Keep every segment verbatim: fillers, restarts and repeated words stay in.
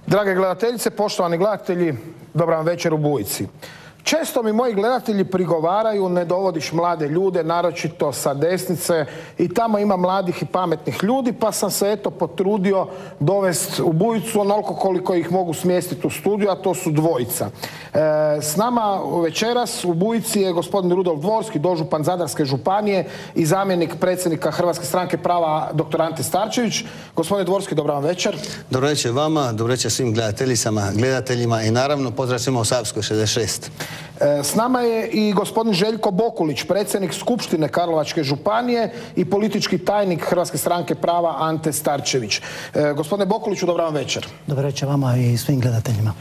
Drage gledateljice, poštovani gledatelji, dobar vam večer u Bujici. Često mi moji gledatelji prigovaraju ne dovodiš mlade ljude, naročito sa desnice, i tamo ima mladih i pametnih ljudi, pa sam se eto potrudio dovesti u Bujicu onoliko koliko ih mogu smjestiti u studiju, a to su dvojica. E, s nama večeras u Bujici je gospodin Rudolf Dvorski, dožupan Zadarske županije i zamjenik predsjednika Hrvatske stranke prava doktor Ante Starčević. Gospodine Dvorski, dobar vam večer. Dobro večer vama, dobro večer svim gledateljicama, gledateljima i naravno pozdrav svima u Savskoj šezdeset šest. S nama je i gospodin Željko Bokulić, predsjednik Skupštine Karlovačke županije i politički tajnik Hrvatske stranke prava Ante Starčević. Gospodine Bokuliću, dobar vam večer. Dobar večer vama i svim gledateljima.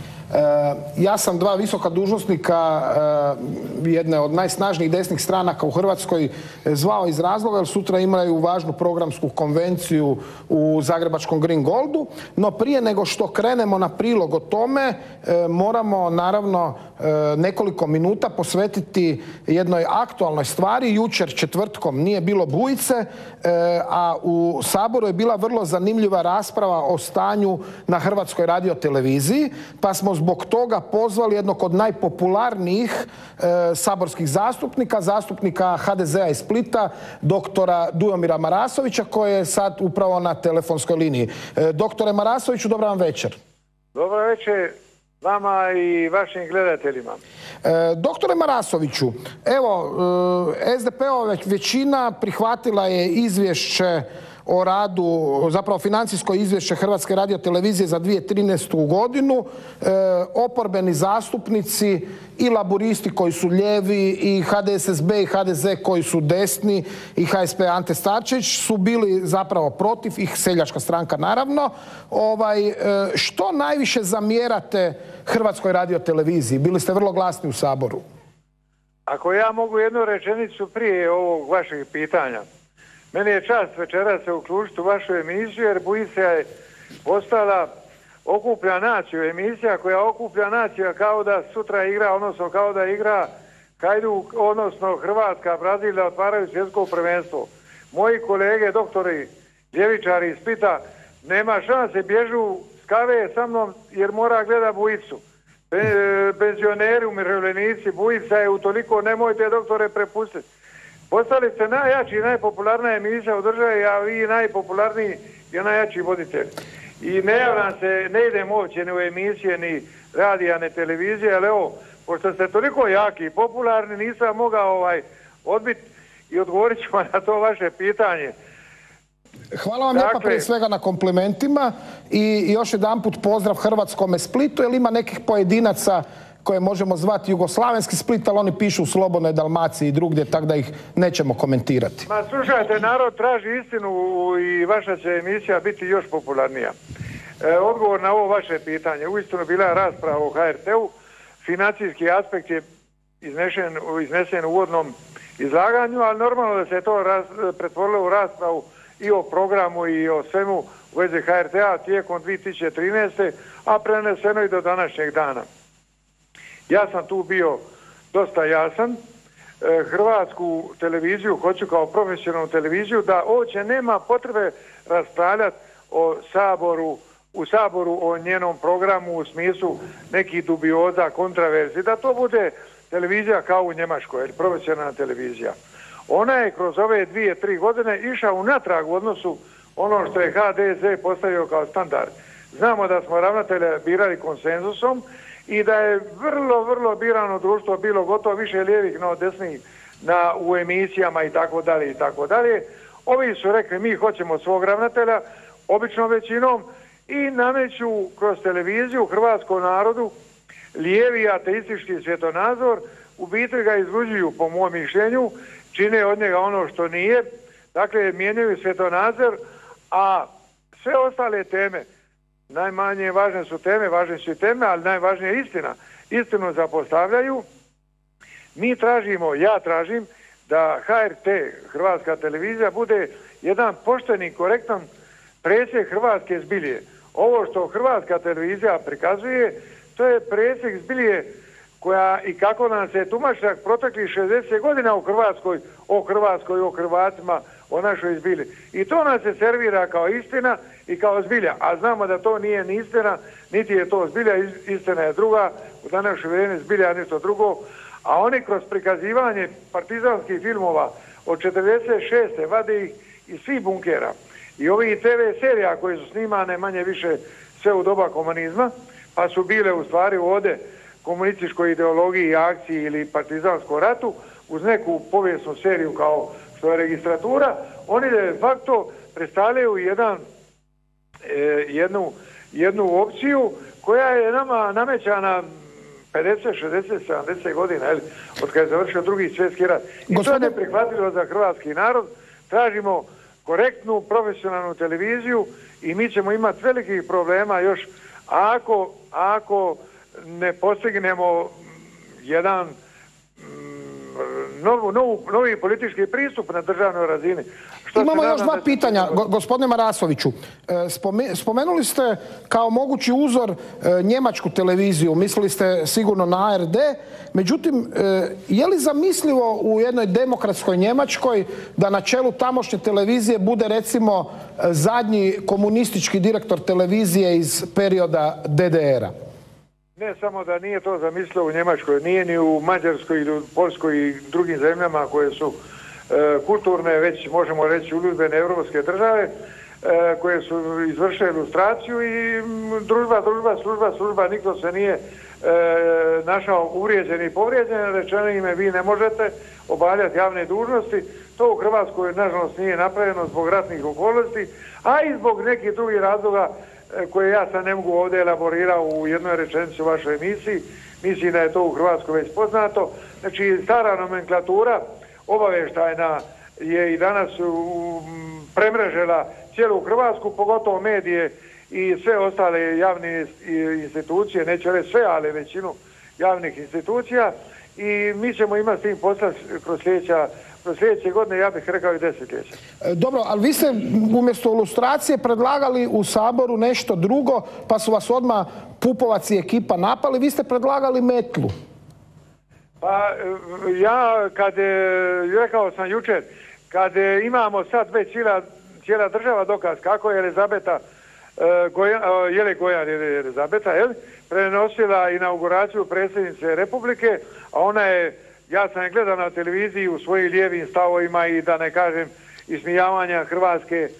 Ja sam dva visoka dužnosnika jedne od najsnažnijih desnih stranaka u Hrvatskoj zvao iz razloga jer sutra imaju važnu programsku konvenciju u zagrebačkom Green Goldu. No prije nego što krenemo na prilog o tome, moramo naravno nekoliko minuta posvetiti jednoj aktualnoj stvari. Jučer četvrtkom nije bilo Bujice, a u Saboru je bila vrlo zanimljiva rasprava o stanju na Hrvatskoj radioteleviziji, pa smo zbog toga pozvali jednog od najpopularnijih e, saborskih zastupnika, zastupnika ha de zea iz Splita, doktora Dujomira Marasovića, koji je sad upravo na telefonskoj liniji. E, doktore Marasoviću, dobar vam večer. Dobro večer vama i vašim gledateljima. E, doktore Marasoviću, evo, e, es de pe-ova većina prihvatila je izvješće o radu, zapravo financijsko izvješće Hrvatske radiotelevizije za dvije tisuće trinaestu. godinu. E, oporbeni zastupnici i laburisti koji su lijevi i ha de es es be i ha de ze koji su desni i ha es pe Ante Starčević su bili zapravo protiv, i Seljačka stranka naravno. Ovaj, e, što najviše zamjerate Hrvatskoj radioteleviziji? Bili ste vrlo glasni u Saboru. Ako ja mogu jednu rečenicu prije ovog vašeg pitanja. Meni je čast večeras se uključiti u vašu emisiju jer Bujica je postala okuplja naciju, emisija koja okuplja naciju kao da sutra igra, odnosno kao da igra Hajduk, odnosno Hrvatska, Brazil da otvaraju svjetsko prvenstvo. Moji kolege, doktori, ljevičari iz Splita, nema šanse, bježu s kave sa mnom jer mora gleda Bujicu. Penzioneri, umirovljenici, Bujica je utoliko, nemojte doktore prepustiti. Postali ste najjači i najpopularnija emisija u državi, a vi najpopularniji i najjači voditelj. I ne javljam se, ne idem uopće ni u emisije, ni radija, ni televizije, ali evo, pošto ste toliko jaki i popularni, nisam mogao ovaj, odbiti i odgovorit ću vam na to vaše pitanje. Hvala vam lijepa prije svega na komplimentima i još jedanput pozdrav hrvatskome Splitu, jer ima nekih pojedinaca koje možemo zvati jugoslavenski Split, ali oni pišu u Slobodnoj Dalmaciji i drugdje, tako da ih nećemo komentirati. Ma slušajte, narod traži istinu i vaša će emisija biti još popularnija. E, odgovor na ovo vaše pitanje. Uistinu bila je rasprava o ha er te-u. Financijski aspekt je iznesen, iznesen u uvodnom izlaganju, ali normalno da se je to raz, pretvorilo u raspravu i o programu i o svemu u vezi ha er te-a tijekom dvije tisuće trinaeste. a preneseno i do današnjeg dana. Ja sam tu bio dosta jasan. Hrvatsku televiziju hoću kao profesionalnu televiziju da uopće nema potrebe raspravljati o Saboru, u Saboru o njenom programu u smislu nekih dubioza, kontraverzi, da to bude televizija kao u Njemačkoj, profesionalna televizija. Ona je kroz ove dvije, tri godine išla unatrag u odnosu ono što je ha de ze postavio kao standard. Znamo da smo ravnatelja birali konsenzusom i da je vrlo, vrlo birano društvo bilo gotovo više lijevih no desnih na, u emisijama i tako dalje i tako dalje. Ovi su rekli mi hoćemo svog ravnatelja, običnom većinom, i nameću kroz televiziju hrvatskom narodu lijevi ateistički svjetonazor, u biti ga izluđuju po mom mišljenju, čine od njega ono što nije, dakle mijenjaju svjetonazor, a sve ostale teme, najmanje važne su teme, važne su i teme, ali najvažnija je istina. Istinu zapostavljaju. Mi tražimo, ja tražim, da ha er te, Hrvatska televizija, bude jedan pošteni, korektan presjek hrvatske zbilje. Ovo što Hrvatska televizija prikazuje, to je presjek zbilje koja i kako nam se tumači proteklih šezdeset godina u Hrvatskoj, o Hrvatskoj, o Hrvatima, o našoj zbilji. I to nam se servira kao istina i kao zbilja, a znamo da to nije ni istina, niti je to zbilja, istina je druga, u današnje vrijeme zbilja je nešto drugo, a oni kroz prikazivanje partizanskih filmova od četrdeset šeste vade ih iz svih bunkera. I ovi te ve serija koje su snimane manje više sve u doba komunizma, pa su bile u stvari ovdje komunističkoj ideologiji i akciji ili partizanskom ratu, uz neku povijesnu seriju kao što je registratura, oni de facto predstavljaju jedan, e, jednu, jednu opciju koja je nama namećana pedeset, šezdeset, sedamdeset godina, jel, od kada je završio drugi svjetski rat. I Gospodin... to je neprihvatljivo za hrvatski narod. Tražimo korektnu, profesionalnu televiziju i mi ćemo imati velikih problema još ako, ako ne postignemo jedan Novu, novu, novi politički pristup na državnoj razini. Što Imamo još dva pitanja, go, gospodine Marasoviću. Spome, spomenuli ste kao mogući uzor e, njemačku televiziju, mislili ste sigurno na a er de, međutim, e, je li zamislivo u jednoj demokratskoj Njemačkoj da na čelu tamošnje televizije bude recimo zadnji komunistički direktor televizije iz perioda de de era? Ne samo da nije to zamislio u Njemačkoj, nije ni u Mađarskoj ili u Poljskoj i drugim zemljama koje su e, kulturne, već možemo reći uljudbene evropske države, e, koje su izvršile ilustraciju i m, družba, družba, služba, služba, niko se nije e, našao uvrijeđen i povrijeđen, rečeno ime vi ne možete obavljati javne dužnosti. To u Hrvatskoj nažalost nije napravljeno zbog ratnih okolnosti, a i zbog nekih drugih razloga koje ja sad ne mogu ovdje elaborirao u jednoj rečenici u vašoj emisiji. Mislim da je to u Hrvatskoj već poznato. Znači, stara nomenklatura obavještajna je i danas premrežila cijelu Hrvatsku, pogotovo medije i sve ostale javne institucije, neću reći sve, ali većinu javnih institucija, i mi ćemo imati s tim posla kroz sljedeća Kroz sljedeće godine, ja bih rekao i desetljeća. Dobro, ali vi ste umjesto ilustracije predlagali u Saboru nešto drugo, pa su vas odmah Pupovac i ekipa napali. Vi ste predlagali metlu. Pa ja, kad je, rekao sam jučer, kad imamo sad već cijela, cijela država dokaz kako je Elizabeta, Gojan, Jele Gojan je Elizabeta, jel, prenosila inauguraciju predsjednice Republike, a ona je, ja sam je gledao na televiziji u svojim lijevim stavovima i da ne kažem ismijavanja Hrvatske e,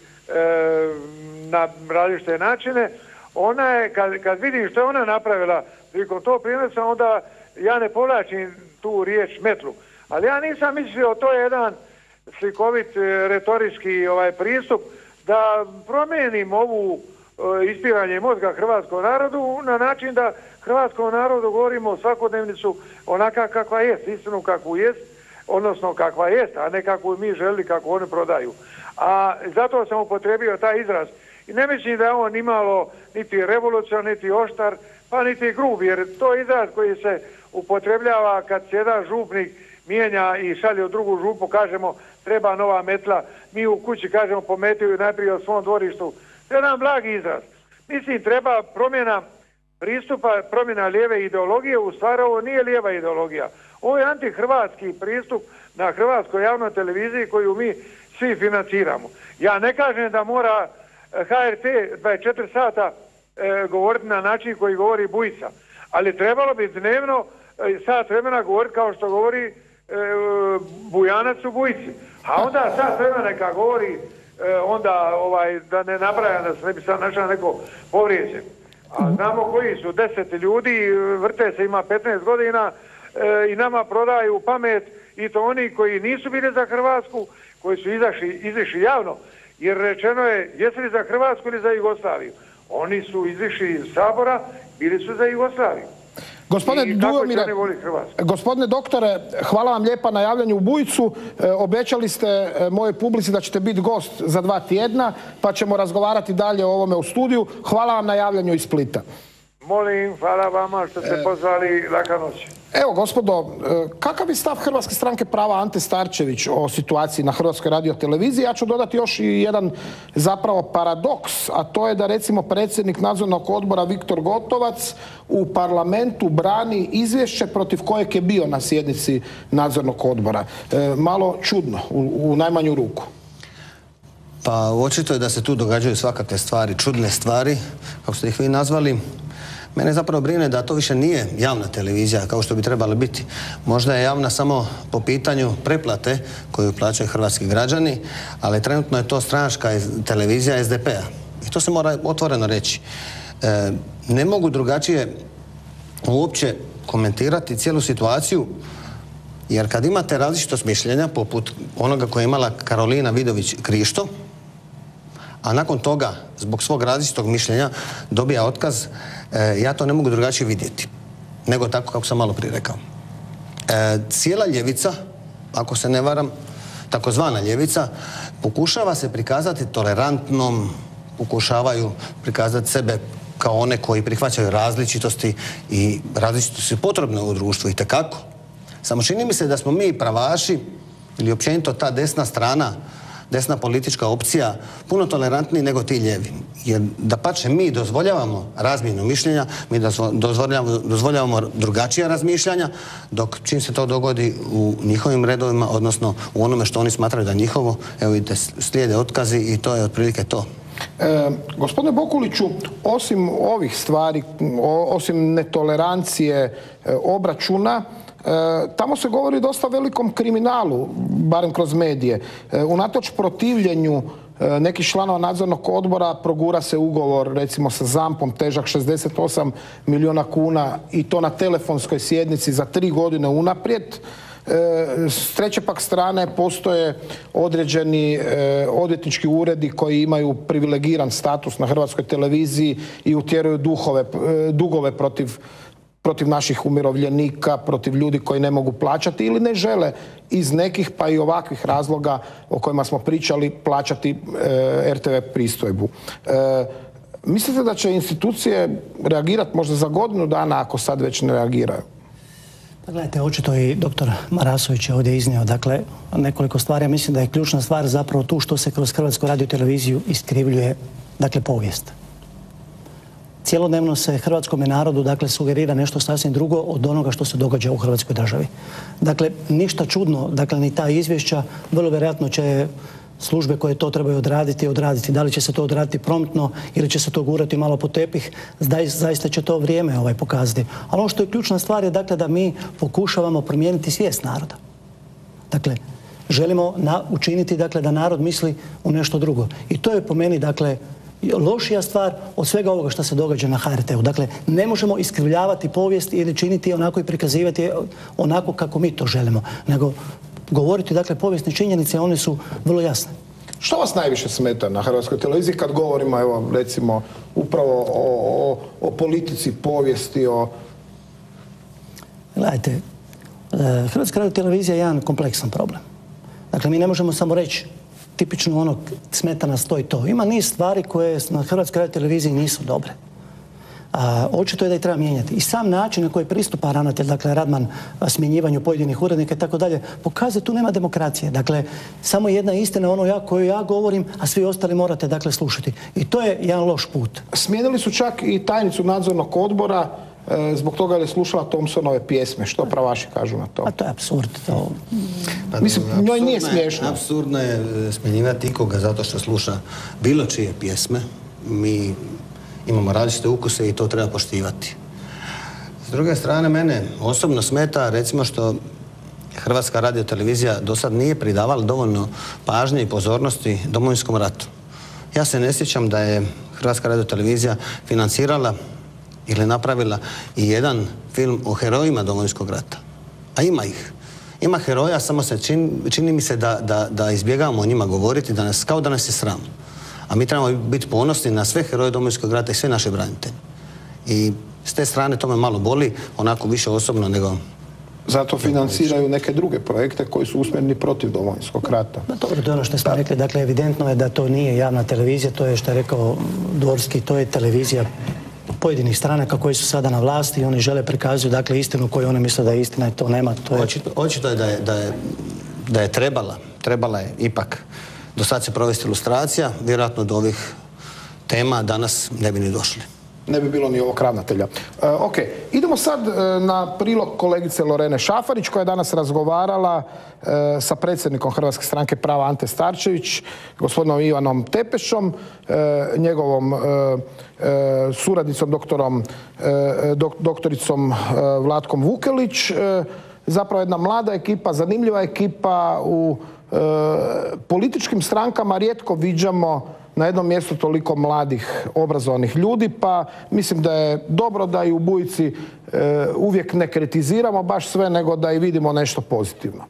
na različite načine. Ona je, kad, kad vidim što je ona napravila prilikom tog prijenosa, onda ja ne povlačim tu riječ metlu. Ali ja nisam mislio, to je jedan slikovit retorički ovaj pristup, da promijenim ovu e, ispiranje mozga hrvatskom narodu na način da hrvatskom narodu govorimo svakodnevnicu onaka kakva jest, istinu kakvu jest, odnosno kakva jest, a ne kakvu mi želi, kako oni prodaju. A zato sam upotrebio taj izraz. I ne mislim da je on nimalo niti revolucion, niti oštar, pa niti grub, jer to je izraz koji se upotrebljava kad se jedan župnik mijenja i šalje u drugu župu, kažemo treba nova metla, mi u kući kažemo pometiju najprije u svom dvorištu. To je jedan blagi izraz. Mislim, treba promjena pristupa, promjena lijeve ideologije. U stvari ovo nije lijeva ideologija. Ovo je antihrvatski pristup na hrvatskoj javnoj televiziji koju mi svi financiramo. Ja ne kažem da mora ha er te dvadeset četiri sata e, govoriti na način koji govori Bujica, ali trebalo bi dnevno e, sat vremena govoriti kao što govori e, Bujanac u Bujici. A onda sat vremena neka govori e, onda ovaj, da ne nabrajam, da se ne bi sad našao neko povrijeđen. A znamo koji su deset ljudi, vrte se, ima petnaest godina e, i nama prodaju pamet, i to oni koji nisu bili za Hrvatsku, koji su izašli, izišli javno, jer rečeno je jesi li za Hrvatsku ili za Jugoslaviju. Oni su izišli iz Sabora, bili su za Jugoslaviju. Gospodine Dujomire, gospodine doktore, hvala vam lijepa na javljanju u Bujicu. E, obećali ste e, mojoj publici da ćete biti gost za dva tjedna, pa ćemo razgovarati dalje o ovome u studiju. Hvala vam na javljanju iz Splita. Molim, hvala vama što ste pozvali, laka noć. Evo, gospodo, kakav je stav Hrvatske stranke prava Ante Starčević o situaciji na Hrvatskoj radioteleviziji? Ja ću dodati još i jedan zapravo paradoks, a to je da recimo predsjednik nadzornog odbora Viktor Gotovac u parlamentu brani izvješće protiv kojeg je bio na sjednici nadzornog odbora. E, malo čudno, u, u najmanju ruku. Pa očito je da se tu događaju svakakve stvari, čudne stvari, kako ste ih vi nazvali. Mene zapravo brine da to više nije javna televizija kao što bi trebala biti. Možda je javna samo po pitanju preplate koju plaćaju hrvatski građani, ali trenutno je to stranačka televizija es de pe-a. I to se mora otvoreno reći. E, ne mogu drugačije uopće komentirati cijelu situaciju, jer kad imate različitost mišljenja, poput onoga koje je imala Karolina Vidović Krišto, a nakon toga, zbog svog različitog mišljenja, dobija otkaz, e, ja to ne mogu drugačije vidjeti, nego tako kako sam malo prije rekao. E, cijela ljevica, ako se ne varam, takozvana ljevica, pokušava se prikazati tolerantnom, pokušavaju prikazati sebe kao one koji prihvaćaju različitosti i različitosti su potrebne u društvu, i tekako. Samo čini mi se da smo mi pravaši, ili općenito ta desna strana, desna politička opcija, puno tolerantniji nego ti lijevi. Jer dapače, mi dozvoljavamo razmjenu mišljenja, mi dozvoljavamo, dozvoljavamo drugačija razmišljanja, dok čim se to dogodi u njihovim redovima, odnosno u onome što oni smatraju da njihovo, evo vidite, slijede otkazi i to je otprilike to. E, gospodine Bokuliću, osim ovih stvari, o, osim netolerancije, e, obračuna, E, tamo se govori o dosta velikom kriminalu, barem kroz medije. E, unatoč protivljenju e, nekih članova nadzornog odbora progura se ugovor recimo sa zampom težak šezdeset osam milijuna kuna i to na telefonskoj sjednici za tri godine unaprijed. E, s treće pak strane postoje određeni e, odvjetnički uredi koji imaju privilegiran status na hrvatskoj televiziji i utjeruju duhove, e, dugove protiv protiv naših umirovljenika, protiv ljudi koji ne mogu plaćati ili ne žele iz nekih pa i ovakvih razloga o kojima smo pričali plaćati e, er te ve pristojbu. E, mislite da će institucije reagirati možda za godinu dana ako sad već ne reagiraju? Pa gledajte, očito i doktor Marasović je ovdje iznio, dakle, nekoliko stvari. Ja mislim da je ključna stvar zapravo tu što se kroz Hrvatsku radioteleviziju iskrivljuje, dakle, povijest. Cijelodnevno se hrvatskome narodu, dakle, sugerira nešto sasvim drugo od onoga što se događa u Hrvatskoj državi. Dakle, ništa čudno, dakle, ni ta izvješća, vrlo vjerojatno će službe koje to trebaju odraditi, odraditi. Da li će se to odraditi promptno ili će se to gurati malo po tepih, zaista će to vrijeme ovaj, pokazati. Ali ono što je ključna stvar je, dakle, da mi pokušavamo promijeniti svijest naroda. Dakle, želimo na, učiniti, dakle, da narod misli u nešto drugo. I to je po meni, dakle, lošija stvar od svega ovoga što se događa na ha er te u. Dakle, ne možemo iskrivljavati povijest ili činiti onako i prikazivati onako kako mi to želimo, nego govoriti, dakle, povijesne činjenice, one su vrlo jasne. Što vas najviše smeta na hrvatskoj televiziji kad govorimo, evo, recimo, upravo o, o, o politici, povijesti, o... Gledajte, Hrvatska radiotelevizija je jedan kompleksan problem. Dakle, mi ne možemo samo reći tipično ono, smeta nas to i to. Ima niz stvari koje na Hrvatskoj radioteleviziji nisu dobre. A, očito je da ih treba mijenjati. I sam način na koji pristupa ravnatelj, dakle Radman, smjenjivanju pojedinih urednika i tako dalje, pokazuje tu nema demokracije. Dakle, samo jedna istina, ono ja, koju ja govorim, a svi ostali morate, dakle, slušati. I to je jedan loš put. Smijenili su čak i tajnicu nadzornog odbora e, zbog toga je slušala Thompsonove pjesme. Što pravaši kažu na to? A to je apsurd. To... Pa, mislim, njoj nije smiješno. Apsurdno je smjenjivati ikoga zato što sluša bilo čije pjesme. Mi imamo različite ukuse i to treba poštivati. S druge strane, mene osobno smeta, recimo, što Hrvatska radiotelevizija do sad nije pridavala dovoljno pažnje i pozornosti Domovinskom ratu. Ja se ne sjećam da je Hrvatska radiotelevizija financirala ili napravila i jedan film o herojima Domovinskog rata. A ima ih. Ima heroja, samo se čini, čini mi se da, da, da izbjegavamo o njima govoriti, da nas, kao da nas je sram. A mi trebamo biti ponosni na sve heroje Domovinskog rata i sve naše branitelje. I s te strane to me malo boli, onako više osobno nego... Zato financiraju neke druge projekte koji su usmjereni protiv Domovinskog rata. Da, dobro, to je ono što smo rekli. Dakle, evidentno je da to nije javna televizija, to je, što je rekao Dvorski, to je televizija pojedinih stranaka koji su sada na vlasti i oni žele prikazuju, dakle, istinu koju oni misle da je istina i to nema. To je... Očito, očito je da je, da je da je trebala, trebala je ipak do sad se provesti ilustracija, vjerojatno do ovih tema danas ne bi ni došli. ne bi bilo ni ovog ravnatelja. E, ok, idemo sad e, na prilog kolegice Lorene Šafarić, koja je danas razgovarala e, sa predsjednikom Hrvatske stranke prava Ante Starčević, gospodinom Ivanom Tepešom, e, njegovom e, e, suradnicom doktorom, e, dok, doktoricom e, Vlatkom Vukelić. E, zapravo jedna mlada ekipa, zanimljiva ekipa. U e, političkim strankama rijetko viđamo na jednom mjestu toliko mladih, obrazovanih ljudi, pa mislim da je dobro da i u Bujici e, uvijek ne kritiziramo baš sve, nego da i vidimo nešto pozitivno.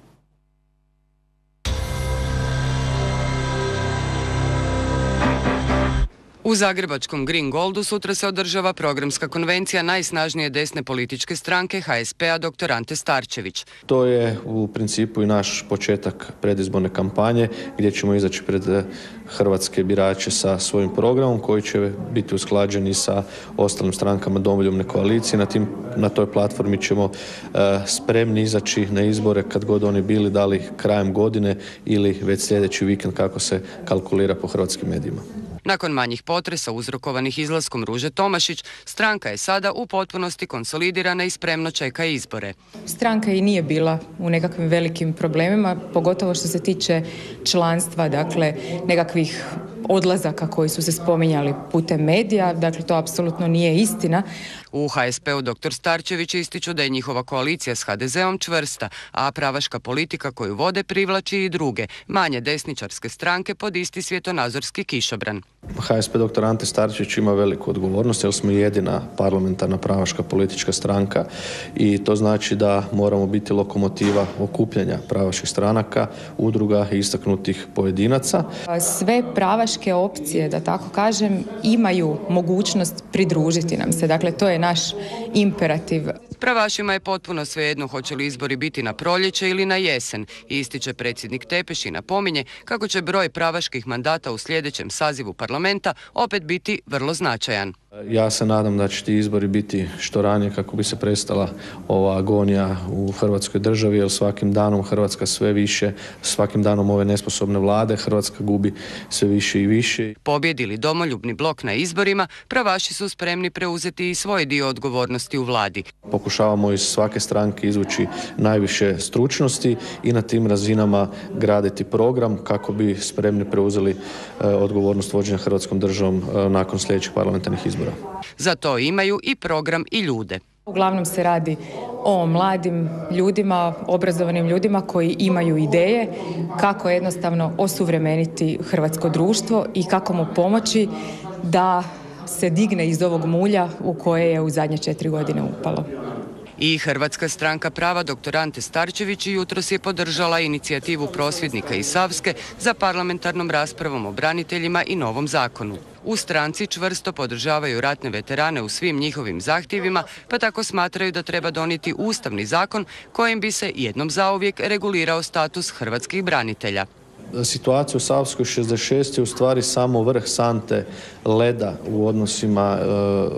U zagrebačkom Green Goldu sutra se održava programska konvencija najsnažnije desne političke stranke H S P-a dr. Ante Starčević. To je u principu i naš početak predizborne kampanje gdje ćemo izaći pred hrvatske birače sa svojim programom koji će biti usklađen i sa ostalim strankama Domoljubne koalicije. Na, tim, na toj platformi ćemo uh, spremni izaći na izbore kad god oni bili, da li krajem godine ili već sljedeći vikend kako se kalkulira po hrvatskim medijima. Nakon manjih potresa uzrokovanih izlaskom Ruže Tomašić, stranka je sada u potpunosti konsolidirana i spremno čeka izbore. Stranka i nije bila u nekakvim velikim problemima, pogotovo što se tiče članstva, dakle nekakvih odlazaka koji su se spominjali putem medija, dakle to apsolutno nije istina. U H S P-u dr. Starčević ističu da je njihova koalicija s H D Z-om čvrsta, a pravaška politika koju vode privlači i druge, manje desničarske stranke pod isti svjetonazorski kišobran. H S P dr. Ante Starčević ima veliku odgovornost jer smo jedina parlamentarna pravaška politička stranka i to znači da moramo biti lokomotiva okupljanja pravaških stranaka, udruga i istaknutih pojedinaca. Sve pravaške opcije, da tako kažem, imaju mogućnost pridružiti nam se. Dakle, to je naš imperativ. Pravašima je potpuno svejedno hoće li izbori biti na proljeće ili na jesen, ističe predsjednik Tepeš i napominje kako će broj pravaških mandata u sljedećem sazivu parlamenta opet biti vrlo značajan. Ja se nadam da će ti izbori biti što ranije kako bi se prestala ova agonija u Hrvatskoj državi, jer svakim danom Hrvatska sve više, svakim danom ove nesposobne vlade Hrvatska gubi sve više i više. Pobjedi li Domoljubni blok na izborima, pravaši su spremni preuzeti i svoj dio odgovornosti u vladi. Pokušavamo iz svake stranke izvući najviše stručnosti i na tim razinama graditi program kako bi spremni preuzeli eh, odgovornost vođenja Hrvatskom državom eh, nakon sljedećih parlamentarnih izbora. Za to imaju i program i ljude. Uglavnom se radi o mladim ljudima, obrazovanim ljudima koji imaju ideje kako jednostavno osuvremeniti hrvatsko društvo i kako mu pomoći da se digne iz ovog mulja u koje je u zadnje četiri godine upalo. I Hrvatska stranka prava dr. Ante Starčević jutros je podržala inicijativu prosvjednika iz Savske za parlamentarnom raspravom o braniteljima i novom zakonu. U stranci čvrsto podržavaju ratne veterane u svim njihovim zahtjevima, pa tako smatraju da treba donijeti ustavni zakon kojim bi se jednom zauvijek regulirao status hrvatskih branitelja. Situacija u Savskoj šezdeset šest je u stvari samo vrh sante leda u odnosima e,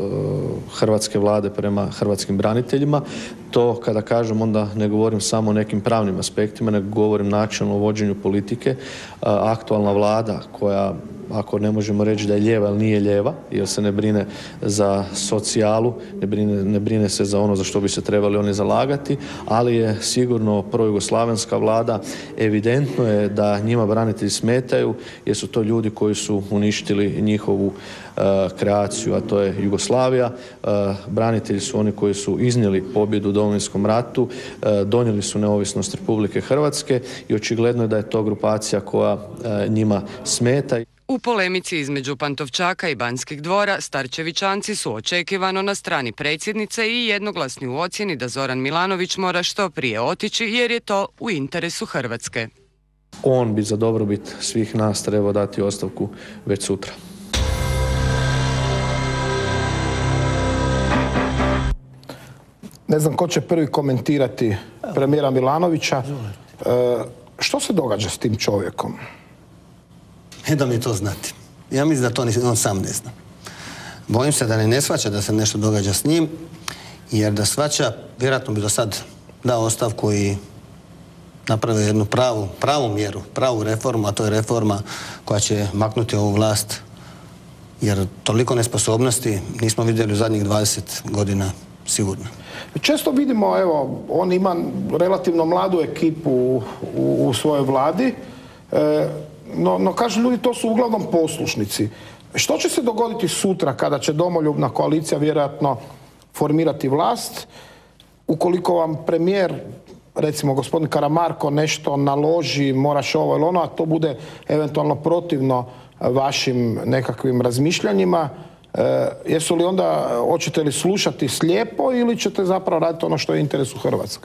hrvatske vlade prema hrvatskim braniteljima. To kada kažem onda ne govorim samo o nekim pravnim aspektima, nego govorim načelno o vođenju politike. E, aktualna vlada koja, ako ne možemo reći da je lijeva ili nije lijeva, jer se ne brine za socijalu, ne brine, ne brine se za ono za što bi se trebali oni zalagati, ali je sigurno projugoslavenska vlada. Evidentno je da njima branitelji smetaju jer su to ljudi koji su uništili njihovu uh, kreaciju, a to je Jugoslavija. Uh, branitelji su oni koji su iznijeli pobjedu u Domovinskom ratu, uh, donijeli su neovisnost Republike Hrvatske i očigledno je da je to grupacija koja uh, njima smeta. U polemici između Pantovčaka i Banskih dvora, Starčevićanci su očekivano na strani predsjednice i jednoglasni u ocjeni da Zoran Milanović mora što prije otići jer je to u interesu Hrvatske. On bi za dobrobit svih nas trebao dati ostavku već sutra. Ne znam ko će prvi komentirati premijera Milanovića. E, što se događa s tim čovjekom? E da mi to znati. Ja mislim da to ni on sam ne zna. Bojim se da ne, ne shvaća da se nešto događa s njim, jer da shvaća, vjerojatno bi do sad dao ostavku i napravio jednu pravu, pravu mjeru, pravu reformu, a to je reforma koja će maknuti ovu vlast jer toliko nesposobnosti nismo vidjeli u zadnjih dvadeset godina sigurno. Često vidimo, evo, on ima relativno mladu ekipu u, u svojoj vladi, e, no, no kažu ljudi, to su uglavnom poslušnici. Što će se dogoditi sutra kada će domoljubna koalicija vjerojatno formirati vlast, ukoliko vam premijer, recimo gospodin Karamarko, nešto naloži, moraš ovo ili ono, a to bude eventualno protivno vašim nekakvim razmišljanjima, e, jesu li onda, hoćete li slušati slijepo ili ćete zapravo raditi ono što je interes u Hrvatske?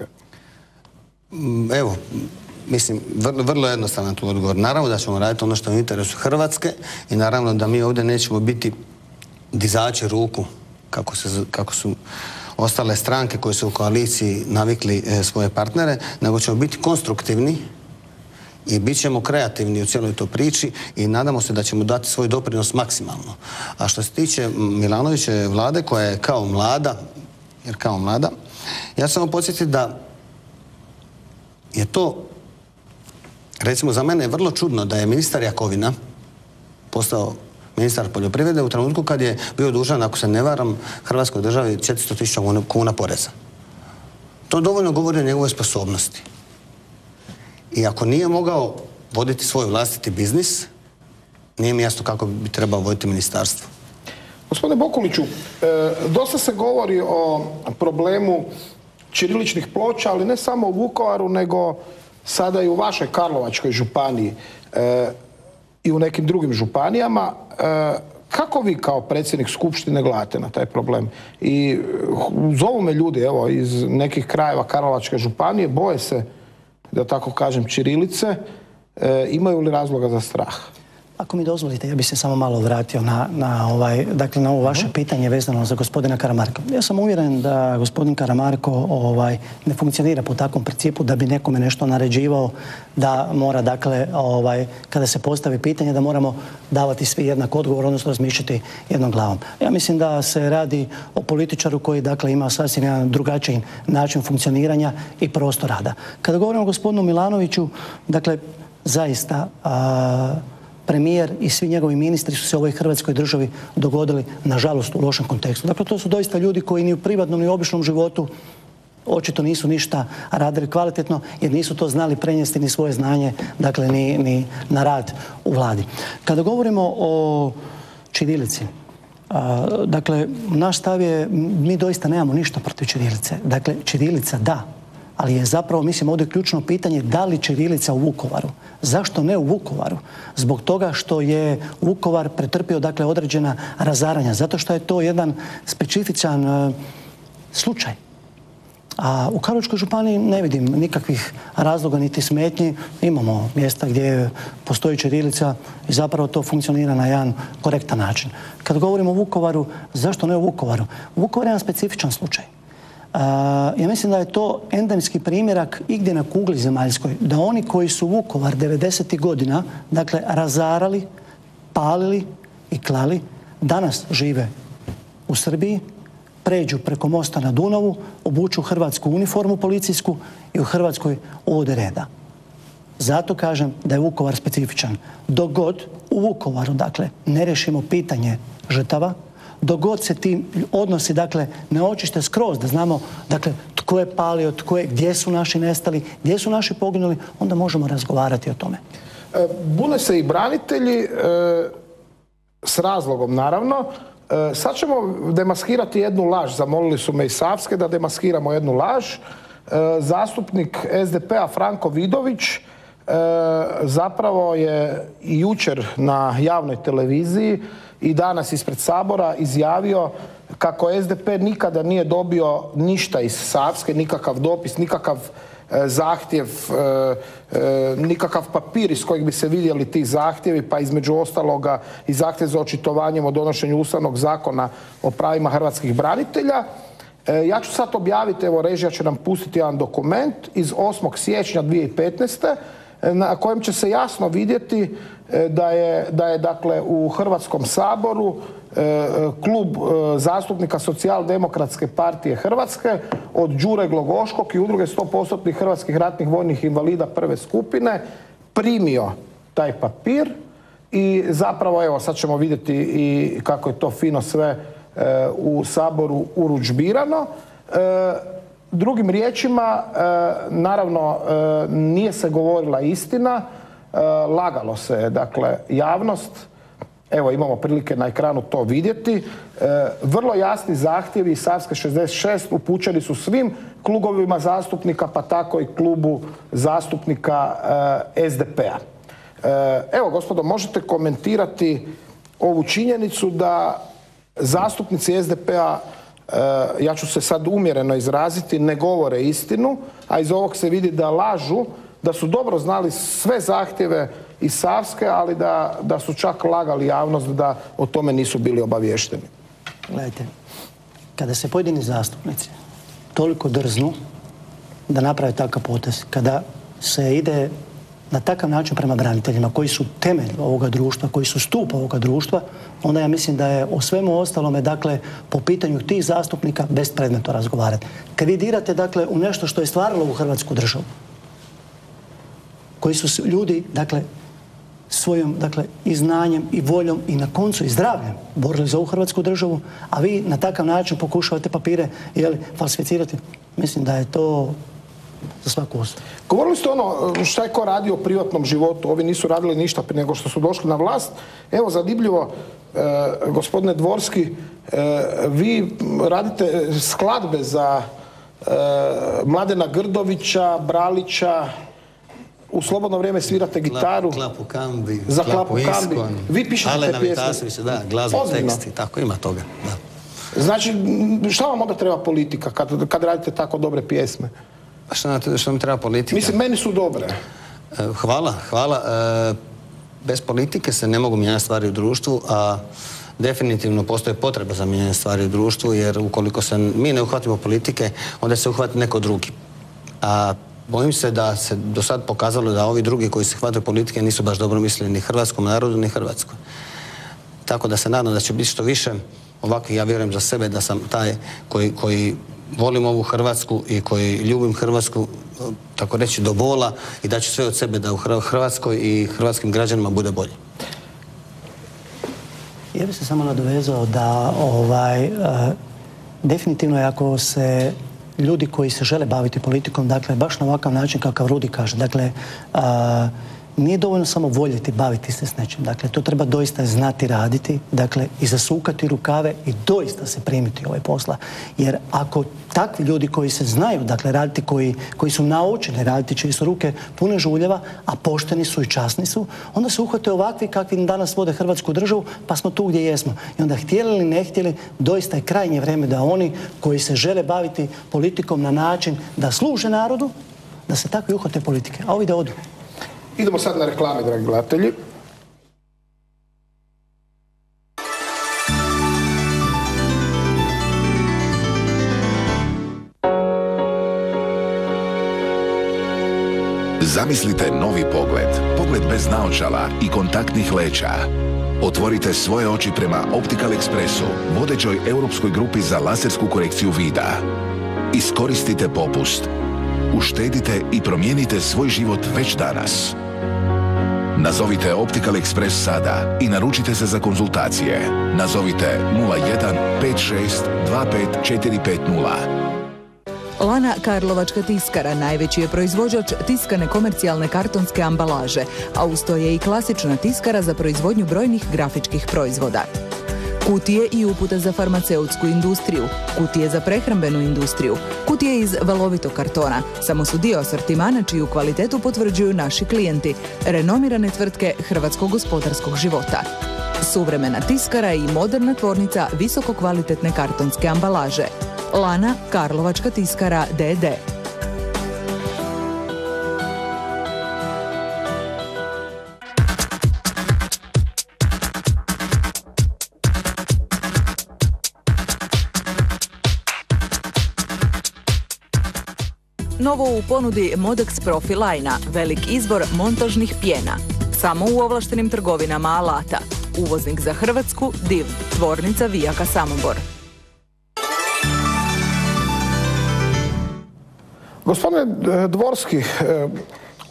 Evo, mislim, vrlo, vrlo jednostavan tu odgovor. Naravno da ćemo raditi ono što je u interesu Hrvatske i naravno da mi ovdje nećemo biti dizači ruku, kako, se, kako su ostale stranke koje su u koaliciji navikli e, svoje partnere, nego ćemo biti konstruktivni i bit ćemo kreativni u cijeloj toj priči i nadamo se da ćemo dati svoj doprinos maksimalno. A što se tiče Milanovićeve vlade, koja je kao mlada, jer kao mlada, ja samo podsjetiti da je to, recimo za mene je vrlo čudno da je ministar Jakovina postao ministar poljoprivrede u trenutku kad je bio dužan, ako se ne varam, Hrvatskoj državi četiristo tisuća kuna poreza. To dovoljno govori o njegovoj sposobnosti. I ako nije mogao voditi svoj vlastiti biznis, nije mi jasno kako bi trebao voditi ministarstvo. Gospodine Bokuliću, e, dosta se govori o problemu ćiriličnih ploča, ali ne samo u Vukovaru, nego sada i u vašoj Karlovačkoj županiji e, i u nekim drugim županijama. E, kako vi kao predsjednik Skupštine gledate na taj problem? I zovu me ljudi, evo, iz nekih krajeva Karlovačke županije, boje se, da tako kažem, ćirilice, e, imaju li razloga za strah? Ako mi dozvolite, ja bih se samo malo vratio na, na, ovaj, dakle, na ovo vaše pitanje vezano za gospodina Karamarka. Ja sam uvjeren da gospodin Karamarko ovaj, ne funkcionira po takvom principu da bi nekome nešto naređivao, da mora, dakle, ovaj, kada se postavi pitanje, da moramo davati svi jednak odgovor, odnosno razmišljati jednom glavom. Ja mislim da se radi o političaru koji, dakle, ima sasvim jedan drugačiji način funkcioniranja i prostor rada. Kada govorimo o gospodinu Milanoviću, dakle, zaista a, premijer i svi njegovi ministri su se u ovoj Hrvatskoj državi dogodili, nažalost, u lošem kontekstu. Dakle, to su doista ljudi koji ni u privatnom ni u običnom životu očito nisu ništa radili kvalitetno, jer nisu to znali prenijesti ni svoje znanje, dakle, ni, ni na rad u vladi. Kada govorimo o ćirilici, a, dakle, naš stav je, mi doista nemamo ništa protiv ćirilice. Dakle, ćirilica da, ali je zapravo, mislim, ovdje ključno pitanje da li ćirilica u Vukovaru. Zašto ne u Vukovaru? Zbog toga što je Vukovar pretrpio, dakle, određena razaranja. Zato što je to jedan specifičan uh, slučaj. A u Karlovačkoj županiji ne vidim nikakvih razloga niti smetnji. Imamo mjesta gdje postoji ćirilica i zapravo to funkcionira na jedan korektan način. Kad govorimo o Vukovaru, zašto ne u Vukovaru? Vukovar je jedan specifičan slučaj. Uh, ja mislim da je to endemski primjerak igdje na kugli zemaljskoj, da oni koji su Vukovar devedesetih godina, dakle, razarali, palili i klali, danas žive u Srbiji, pređu preko mosta na Dunavu, obuču hrvatsku uniformu policijsku i u Hrvatskoj uvode reda. Zato kažem da je Vukovar specifičan. Dok god u Vukovaru, dakle, ne rešimo pitanje žrtava, dok god se ti odnosi, dakle, ne očiste skroz, da znamo, dakle, tko je palio, tko je, gdje su naši nestali, gdje su naši poginuli, onda možemo razgovarati o tome. E, bune se i branitelji, e, s razlogom, naravno. E, sad ćemo demaskirati jednu laž. Zamolili su me i Savske da demaskiramo jednu laž. E, zastupnik S D P-a Franko Vidović e, zapravo je i jučer na javnoj televiziji i danas ispred Sabora izjavio kako S D P nikada nije dobio ništa iz Savske, nikakav dopis, nikakav e, zahtjev, e, e, nikakav papir iz kojeg bi se vidjeli ti zahtjevi, pa između ostaloga i zahtjev za očitovanjem o donošenju Ustavnog zakona o pravima hrvatskih branitelja. E, ja ću sad objaviti, evo režija će nam pustiti jedan dokument iz osmog siječnja dvije tisuće petnaeste. na kojem će se jasno vidjeti da je, da je dakle u Hrvatskom saboru klub zastupnika Socijaldemokratske partije Hrvatske od Đure Glogoškog i udruge sto posto hrvatskih ratnih vojnih invalida prve skupine primio taj papir i zapravo, evo, sad ćemo vidjeti i kako je to fino sve u Saboru urudžbirano. Drugim riječima, naravno, nije se govorila istina, lagalo se, dakle, javnost. Evo, imamo prilike na ekranu to vidjeti. Vrlo jasni zahtjevi iz Savske šezdeset šest upućeni su svim klubovima zastupnika, pa tako i klubu zastupnika S D P-a. Evo, gospodo, možete komentirati ovu činjenicu da zastupnici S D P-a, ja ću se sad umjereno izraziti, ne govore istinu, a iz ovog se vidi da lažu, da su dobro znali sve zahtjeve iz Savske, ali da, da su čak lagali javnost da o tome nisu bili obavješteni. Gledajte, kada se pojedini zastupnici toliko drznu da naprave takav potez, kada se ide na takav način prema braniteljima koji su temelj ovoga društva, koji su stup ovoga društva, onda ja mislim da je o svemu ostalome, dakle, po pitanju tih zastupnika bespredmetno razgovarati. Kad vi dirate, dakle, u nešto što je stvaralo u Hrvatsku državu, koji su ljudi, dakle, svojom, dakle, i znanjem i voljom i na koncu i zdravljem borili za ovu Hrvatsku državu, a vi na takav način pokušavate papire, jeli, falsificirati, mislim da je to za svaku osobu. Govorili ste ono šta je ko radio u privatnom životu, ovi nisu radili ništa prije nego što su došli na vlast. Evo, zadivljivo, e, gospodine Dvorski, e, vi radite skladbe za e, Mladena Grdovića, Bralića, u slobodno vrijeme svirate gitaru. Klapu Kambi, za Klapu Kambi. Vi pišete te pjesme. Alena Vitasović, da, glazba, teksti, tako ima toga. Da. Znači, šta vam onda treba politika kad, kad radite tako dobre pjesme? Šta, šta mi treba politika? Mislim, meni su dobre. Hvala, hvala. Bez politike se ne mogu mijenjati stvari u društvu, a definitivno postoje potreba za mijenjanje stvari u društvu, jer ukoliko se mi ne uhvatimo politike, onda se uhvati neko drugi. A bojim se da se do sad pokazalo da ovi drugi koji se hvataju politike nisu baš dobro mislili ni hrvatskom narodu, ni Hrvatskoj. Tako da se nadam da će biti što više ovakvih, ja vjerujem za sebe da sam taj koji, koji volim ovu Hrvatsku i koji ljubim Hrvatsku, tako reći, do bola, i da ću sve od sebe da u Hrvatskoj i hrvatskim građanima bude bolje. Ja bih se samo nadovezao da ovaj, definitivno je, ako se ljudi koji se žele baviti politikom, dakle, baš na ovakav način kakav Rudi kaže, dakle, a, nije dovoljno samo voljeti baviti se s nečim. Dakle, to treba doista znati raditi, dakle, i zasukati rukave i doista se primiti ovaj posla. Jer ako takvi ljudi koji se znaju, dakle, raditi, koji, koji su naučeni raditi, čiji su ruke pune žuljeva, a pošteni su i časni su, onda se uhvate ovakvi kakvi danas vode Hrvatsku državu, pa smo tu gdje jesmo. I onda, htjeli ili ne htjeli, doista je krajnje vrijeme da oni koji se žele baviti politikom na način da služe narodu, da se takvi uhvate politike, a ovi da odu. Idemo sad na reklame, dragi gledatelji. Zamislite novi pogled, pogled bez naočala i kontaktnih leća. Otvorite svoje oči prema Optical Expressu, vodećoj europskoj grupi za lasersku korekciju vida. Iskoristite popust. Uštedite i promijenite svoj život već danas. Nazovite Optical Express sada i naručite se za konzultacije. Nazovite nula jedan pet šest dva pet četiri pet nula. Lana Karlovačka tiskara najveći je proizvođač tiskane komercijalne kartonske ambalaže, a uz to je i klasična tiskara za proizvodnju brojnih grafičkih proizvoda. Kutije i upute za farmaceutsku industriju, kutije za prehrambenu industriju, kutije iz valovitog kartona. Samo su dio asortimana čiju kvalitetu potvrđuju naši klijenti, renomirane tvrtke hrvatskog gospodarskog života. Suvremena tiskara i moderna tvornica visokokvalitetne kartonske ambalaže. Lana Karlovačka tiskara D D. Novo u ponudi Modex Profi Line-a, velik izbor montažnih pjena. Samo u ovlaštenim trgovinama alata. Uvoznik za Hrvatsku, Div, tvornica Vijaka Samobor. Gospodine Dvorski,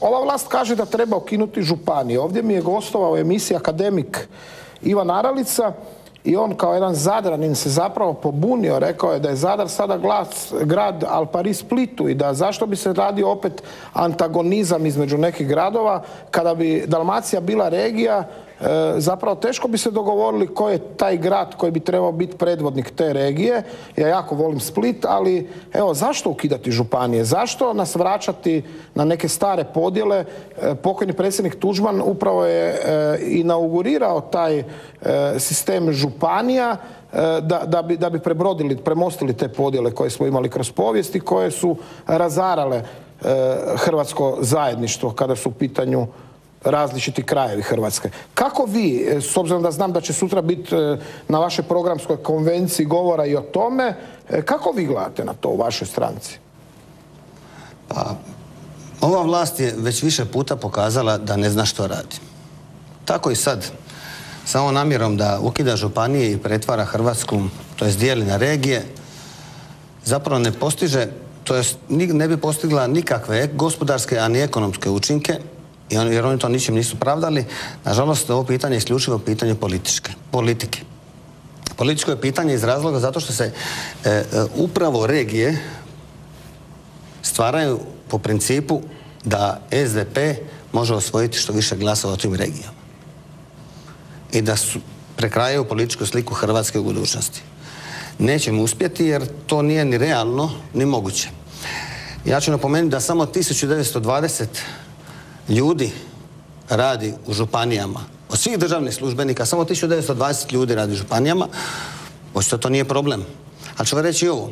ova vlast kaže da treba ukinuti županije. Ovdje mi je gostovao u emisiji akademik Ivan Aralica i on kao jedan Zadranin se zapravo pobunio, rekao je da je Zadar sada glas, grad al pari Splitu i da zašto bi se radio opet antagonizam između nekih gradova kada bi Dalmacija bila regija, e, zapravo teško bi se dogovorili ko je taj grad koji bi trebao biti predvodnik te regije. Ja jako volim Split, ali evo zašto ukidati županije? Zašto nas vraćati na neke stare podjele? E, pokojni predsjednik Tuđman upravo je e, inaugurirao taj e, sistem županija Da, da, bi, da bi prebrodili, premostili te podjele koje smo imali kroz povijest i koje su razarale e, hrvatsko zajedništvo kada su u pitanju različiti krajevi Hrvatske. Kako vi, s obzirom da znam da će sutra biti na vašoj programskoj konvenciji govora i o tome, kako vi gledate na to u vašoj stranci? Pa, ova vlast je već više puta pokazala da ne zna što radi. Tako i sad. Samo namjerom da ukida županije i pretvara Hrvatsku, to jest dijeli na regije, zapravo ne postiže, to jest ne bi postigla nikakve gospodarske, a ni ekonomske učinke, jer oni to ničim nisu pravdali. Nažalost, ovo pitanje je isključivo pitanje političke, politike. Političko je pitanje iz razloga zato što se e, e, upravo regije stvaraju po principu da S D P može osvojiti što više glasova u tim regijama i da su prekrajaju političku sliku Hrvatske u budućnosti. Nećemo uspjeti jer to nije ni realno, ni moguće. Ja ću napomenuti da samo tisuću devetsto dvadeset ljudi radi u županijama. Od svih državnih službenika samo tisuću devetsto dvadeset ljudi radi u županijama. Očito to nije problem. Ali ću vam reći i ovo.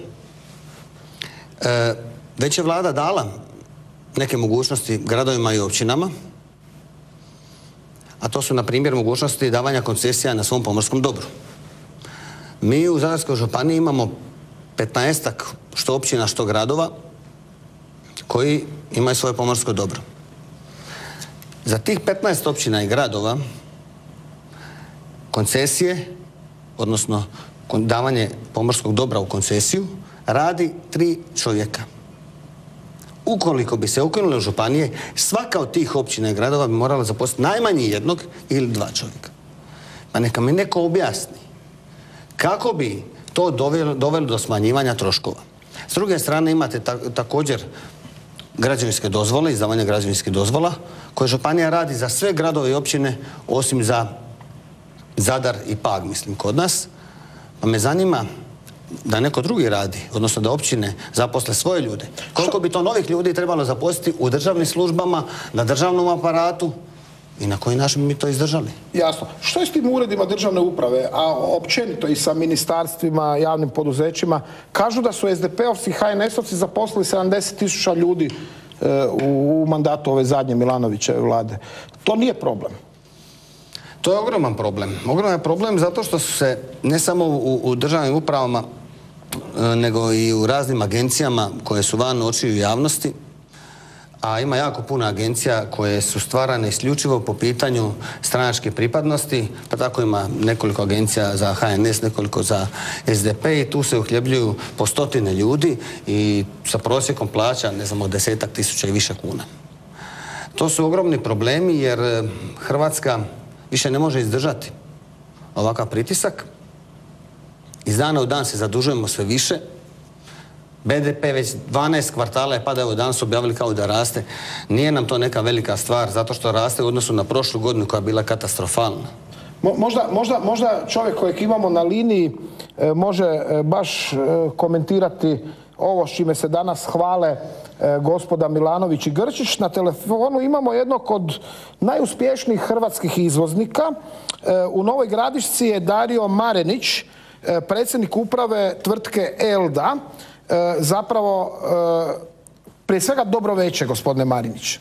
E, već je vlada dala neke mogućnosti gradovima i općinama, a to su, na primjer, mogućnosti davanja koncesija na svom pomorskom dobru. Mi u Zadarskoj županiji imamo petnaestak što općina, što gradova koji imaju svoje pomorsko dobro. Za tih petnaest općina i gradova koncesije, odnosno davanje pomorskog dobra u koncesiju, radi tri čovjeka. Ukoliko bi se ukinule županije, svaka od tih općina i gradova bi morala zaposliti najmanje jednog ili dva čovjeka. Pa neka mi neko objasni kako bi to dovelo, dovelo do smanjivanja troškova. S druge strane imate ta, također građevinske dozvole, izdavanje građevinskih dozvola, koje županija radi za sve gradove i općine, osim za Zadar i Pag, mislim, kod nas. Pa me zanima da neko drugi radi, odnosno da općine zaposle svoje ljude. Koliko bi to novih ljudi trebalo zaposliti u državnim službama, na državnom aparatu i na koji način bi mi to izdržali? Jasno. Što je s tim uredima državne uprave, a općenito i sa ministarstvima, javnim poduzećima? Kažu da su S D P-ovci i H N S-ovci zaposlili sedamdeset tisuća ljudi e, u mandatu ove zadnje Milanovićeve vlade. To nije problem. To je ogroman problem. Ogroman je problem zato što su se ne samo u, u državnim upravama, nego i u raznim agencijama koje su van očiju javnosti, a ima jako puno agencija koje su stvarane isključivo po pitanju stranačke pripadnosti, pa tako ima nekoliko agencija za H N S, nekoliko za S D P i tu se uhljebljuju po stotine ljudi i sa prosjekom plaća, ne znam, od desetak tisuća i više kuna. To su ogromni problemi jer Hrvatska više ne može izdržati ovakav pritisak. Iz dana u dan se zadužujemo sve više. B D P već dvanaest kvartala je padao, danas su objavili kao da raste. Nije nam to neka velika stvar, zato što raste u odnosu na prošlu godinu koja je bila katastrofalna. Možda, možda, možda čovjek kojeg imamo na liniji e, može e, baš e, komentirati ovo s čime se danas hvale e, gospoda Milanović i Grčić. Na telefonu imamo jednog od najuspješnijih hrvatskih izvoznika. E, u Novoj Gradišci je Dario Marenić, e, predsjednik uprave tvrtke Elda. E, zapravo, e, prije svega dobro večer, gospodine Marinić.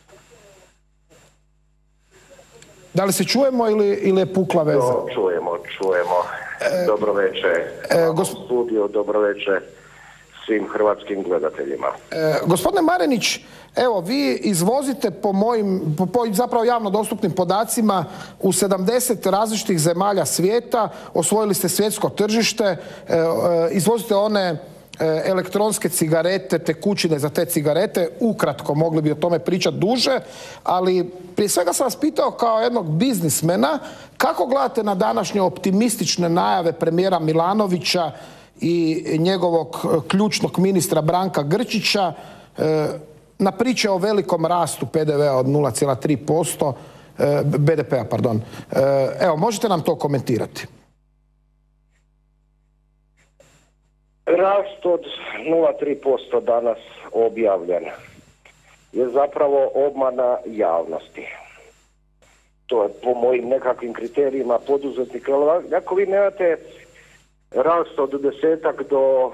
Da li se čujemo ili, ili je pukla veza? No, čujemo, čujemo. E, dobro večer. E, gos... Studio, dobro večer svim hrvatskim gledateljima. E, gospodine Marenić, evo, vi izvozite po mojim, po, po zapravo javno dostupnim podacima u sedamdeset različitih zemalja svijeta, osvojili ste svjetsko tržište, e, e, izvozite one elektronske cigarete, tekućine za te cigarete. Ukratko, mogli bi o tome pričati duže, ali prije svega sam vas pitao kao jednog biznismena, kako gledate na današnje optimistične najave premijera Milanovića i njegovog ključnog ministra Branka Grčića na priče o velikom rastu P D V-a od nula zarez tri posto, B D P-a, pardon. Evo, možete nam to komentirati? Rast od nula zarez tri posto danas objavljen je zapravo obmana javnosti. To je po mojim nekakvim kriterijima poduzetnika. Ako vi nemate rast od desetak do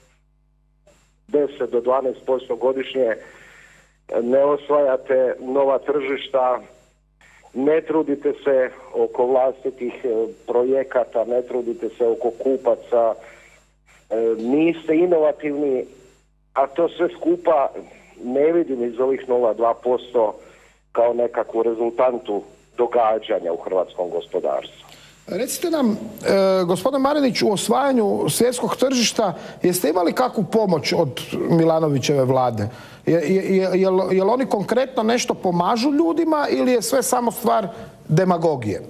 deset do dvanaest posto godišnje, ne osvajate nova tržišta, ne trudite se oko vlastitih projekata, ne trudite se oko kupaca, niste inovativni, a to sve skupa ne vidim iz ovih nula zarez dva posto kao nekakvu rezultantu događanja u hrvatskom gospodarstvu. Recite nam, e, gospodine Marinić, u osvajanju svjetskog tržišta jeste imali kakvu pomoć od Milanovićeve vlade? Je, je, je, je li oni konkretno nešto pomažu ljudima ili je sve samo stvar demagogije?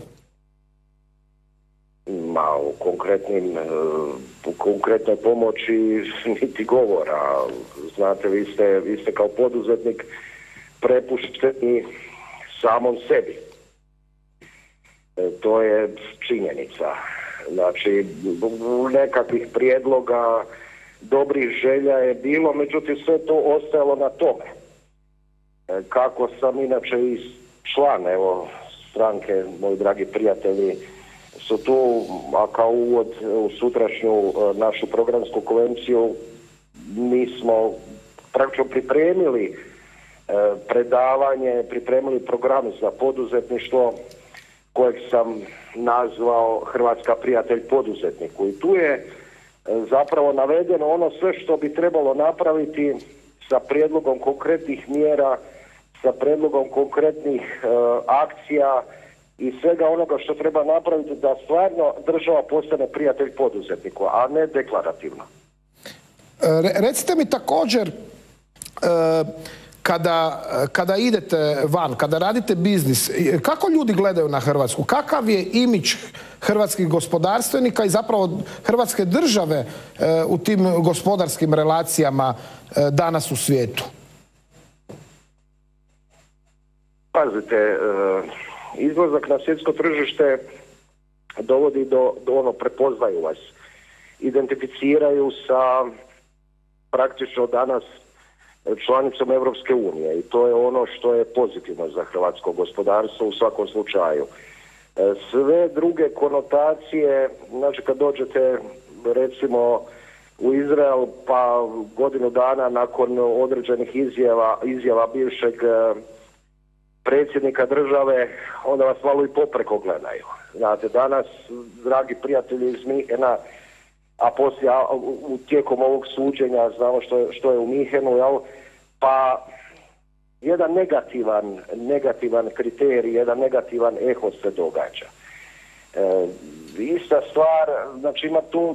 Ma, u konkretnim, u konkretnoj pomoći niti govora. Znate, vi ste, vi ste kao poduzetnik prepušteni samom sebi. To je činjenica. Znači, nekakvih prijedloga, dobrih želja je bilo, međutim sve to ostajalo na tome. Kako sam inače i član, evo, stranke, moji dragi prijatelji su tu, a kao uvod u sutrašnju našu programsku konvenciju mi smo praktično pripremili predavanje, pripremili program za poduzetništvo kojeg sam nazvao Hrvatska prijatelj poduzetniku. I tu je zapravo navedeno ono sve što bi trebalo napraviti sa prijedlogom konkretnih mjera, sa prijedlogom konkretnih uh, akcija i svega onoga što treba napraviti da stvarno država postane prijatelj poduzetniku, a ne deklarativno. Re, recite mi također, uh, Kada, kada idete van, kada radite biznis, kako ljudi gledaju na Hrvatsku? Kakav je imidž hrvatskih gospodarstvenika i zapravo Hrvatske države e, u tim gospodarskim relacijama e, danas u svijetu? Pazite, e, izlazak na svjetsko tržište dovodi do, do ono, prepoznaju vas. Identificiraju sa praktično danas članicom Europske unije i to je ono što je pozitivno za hrvatsko gospodarstvo u svakom slučaju. Sve druge konotacije, znači kad dođete recimo u Izrael pa godinu dana nakon određenih izjava, izjava bivšeg predsjednika države, onda vas malo i popreko gledaju. Znate, danas, dragi prijatelji iz Minhena, a poslije a, u tijekom ovog suđenja znamo što je, što je u Minhenu, jel? Pa jedan negativan, negativan kriterij, jedan negativan eho se događa. E, ista stvar, znači ima tu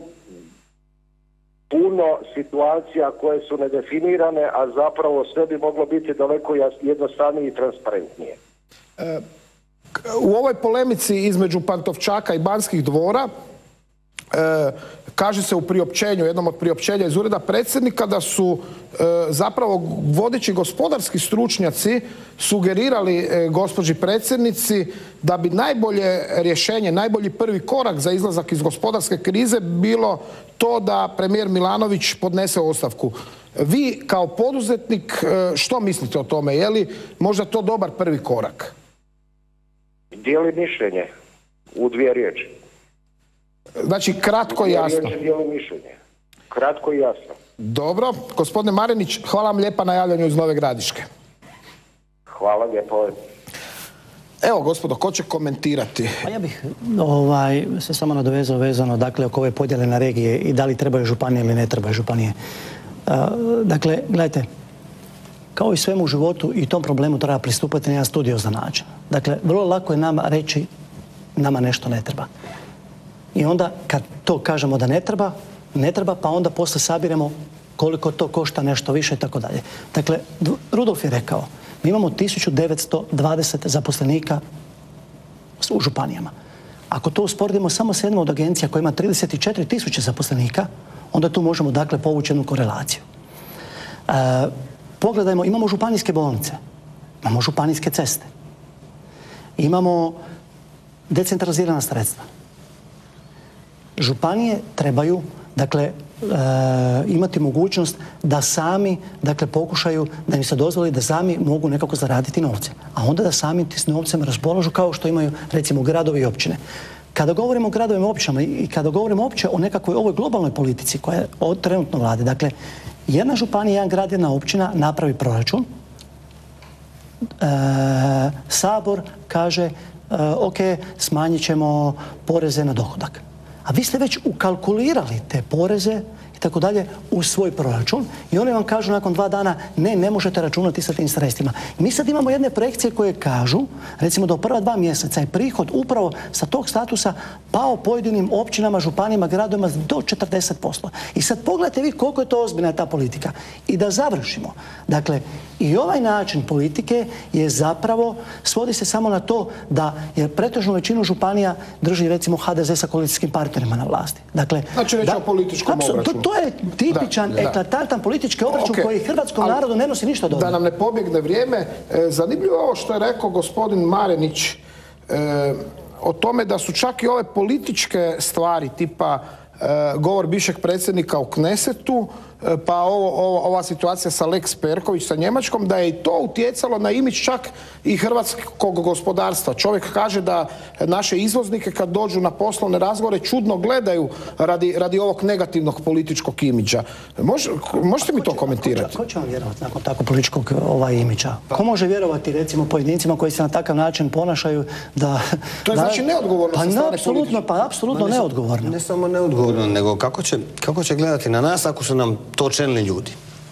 puno situacija koje su nedefinirane, a zapravo sve bi moglo biti daleko jednostavnije i transparentnije. E, u ovoj polemici između Pantovčaka i Banskih dvora E, kaže se u priopćenju, jednom od priopćenja iz ureda predsjednika, da su e, zapravo vodeći gospodarski stručnjaci sugerirali e, gospođi predsjednici da bi najbolje rješenje, najbolji prvi korak za izlazak iz gospodarske krize bilo to da premijer Milanović podnese ostavku. Vi kao poduzetnik e, što mislite o tome? Je li možda to dobar prvi korak? Dijeli mišljenje u dvije riječi. Znači, kratko i jasno. Kratko i jasno. Dobro. Gospodine Marinić, hvala vam lijepa na javljanju iz Nove Gradiške. Hvala lijepo. Evo, gospodo, ko će komentirati? Pa ja bih ovaj, se samo nadovezao vezano, dakle, oko ove podjele na regije i da li trebaju županije ili ne trebaju županije. Uh, dakle, gledajte, kao i svemu u životu i tom problemu treba pristupati na jedan studiozan način. Dakle, vrlo lako je nama reći nama nešto ne treba. I onda kad to kažemo da ne treba, ne treba, pa onda posle sabiremo koliko to košta nešto više i tako dalje. Dakle, Rudolf je rekao, mi imamo tisuću devetsto dvadeset zaposlenika u županijama. Ako to usporedimo samo s jednom od agencija koja ima trideset četiri tisuće zaposlenika, onda tu možemo dakle povući jednu korelaciju. E, pogledajmo, imamo županijske bolnice, imamo županijske ceste, imamo decentralizirana sredstva. Županije trebaju, dakle, e, imati mogućnost da sami, dakle, pokušaju da im se dozvoli da sami mogu nekako zaraditi novce. A onda da sami s novcem raspolažu kao što imaju, recimo, gradovi i općine. Kada govorimo o gradovima i općinama i kada govorimo uopće o nekakvoj ovoj globalnoj politici koja je od trenutno vlade, dakle, jedna županija, jedan grad, jedna općina napravi proračun, e, Sabor kaže, e, ok, smanjit ćemo poreze na dohodak. A vi ste već ukalkulirali te poreze i tako dalje u svoj proračun i oni vam kažu nakon dva dana ne, ne možete računati sa tim sredstvima. I mi sad imamo jedne projekcije koje kažu, recimo da u prva dva mjeseca je prihod upravo sa tog statusa pao pojedinim općinama, županijama, gradovima do četrdeset posto. I sad pogledajte vi koliko je to ozbiljna ta politika. I da završimo. Dakle, i ovaj način politike je zapravo, svodi se samo na to da je pretežnu većinu županija drži recimo H D Z sa koalicijskim partnerima na vlasti. Dakle, znači reći da, o političkom apsu, obračunu. To, to je tipičan, da, da. eklatantan politički obračun okay. koji hrvatskom Ali, narodu ne nosi ništa dobro. Da nam ne pobjegne vrijeme, e, zanimljivo ovo što je rekao gospodin Marenić e, o tome da su čak i ove političke stvari tipa e, govor bivšeg predsjednika u Knesetu, pa ovo, ovo, ova situacija sa Lex Perković sa Njemačkom, da je i to utjecalo na imidž čak i hrvatskog gospodarstva. Čovjek kaže da naše izvoznike kad dođu na poslovne razgovore čudno gledaju radi, radi ovog negativnog političkog imidža. Može, možete mi to komentirati? Ko će vam vjerovati nakon tako političkog ovaj imidža? Ko može vjerovati recimo pojedincima koji se na takav način ponašaju da... To je da, znači neodgovorno pa sa strane apsolutno, pa apsolutno neodgovorno. Ne samo neodgovorno, nego kako će, kako će gledati na nas ako su nam to čelni ljudi.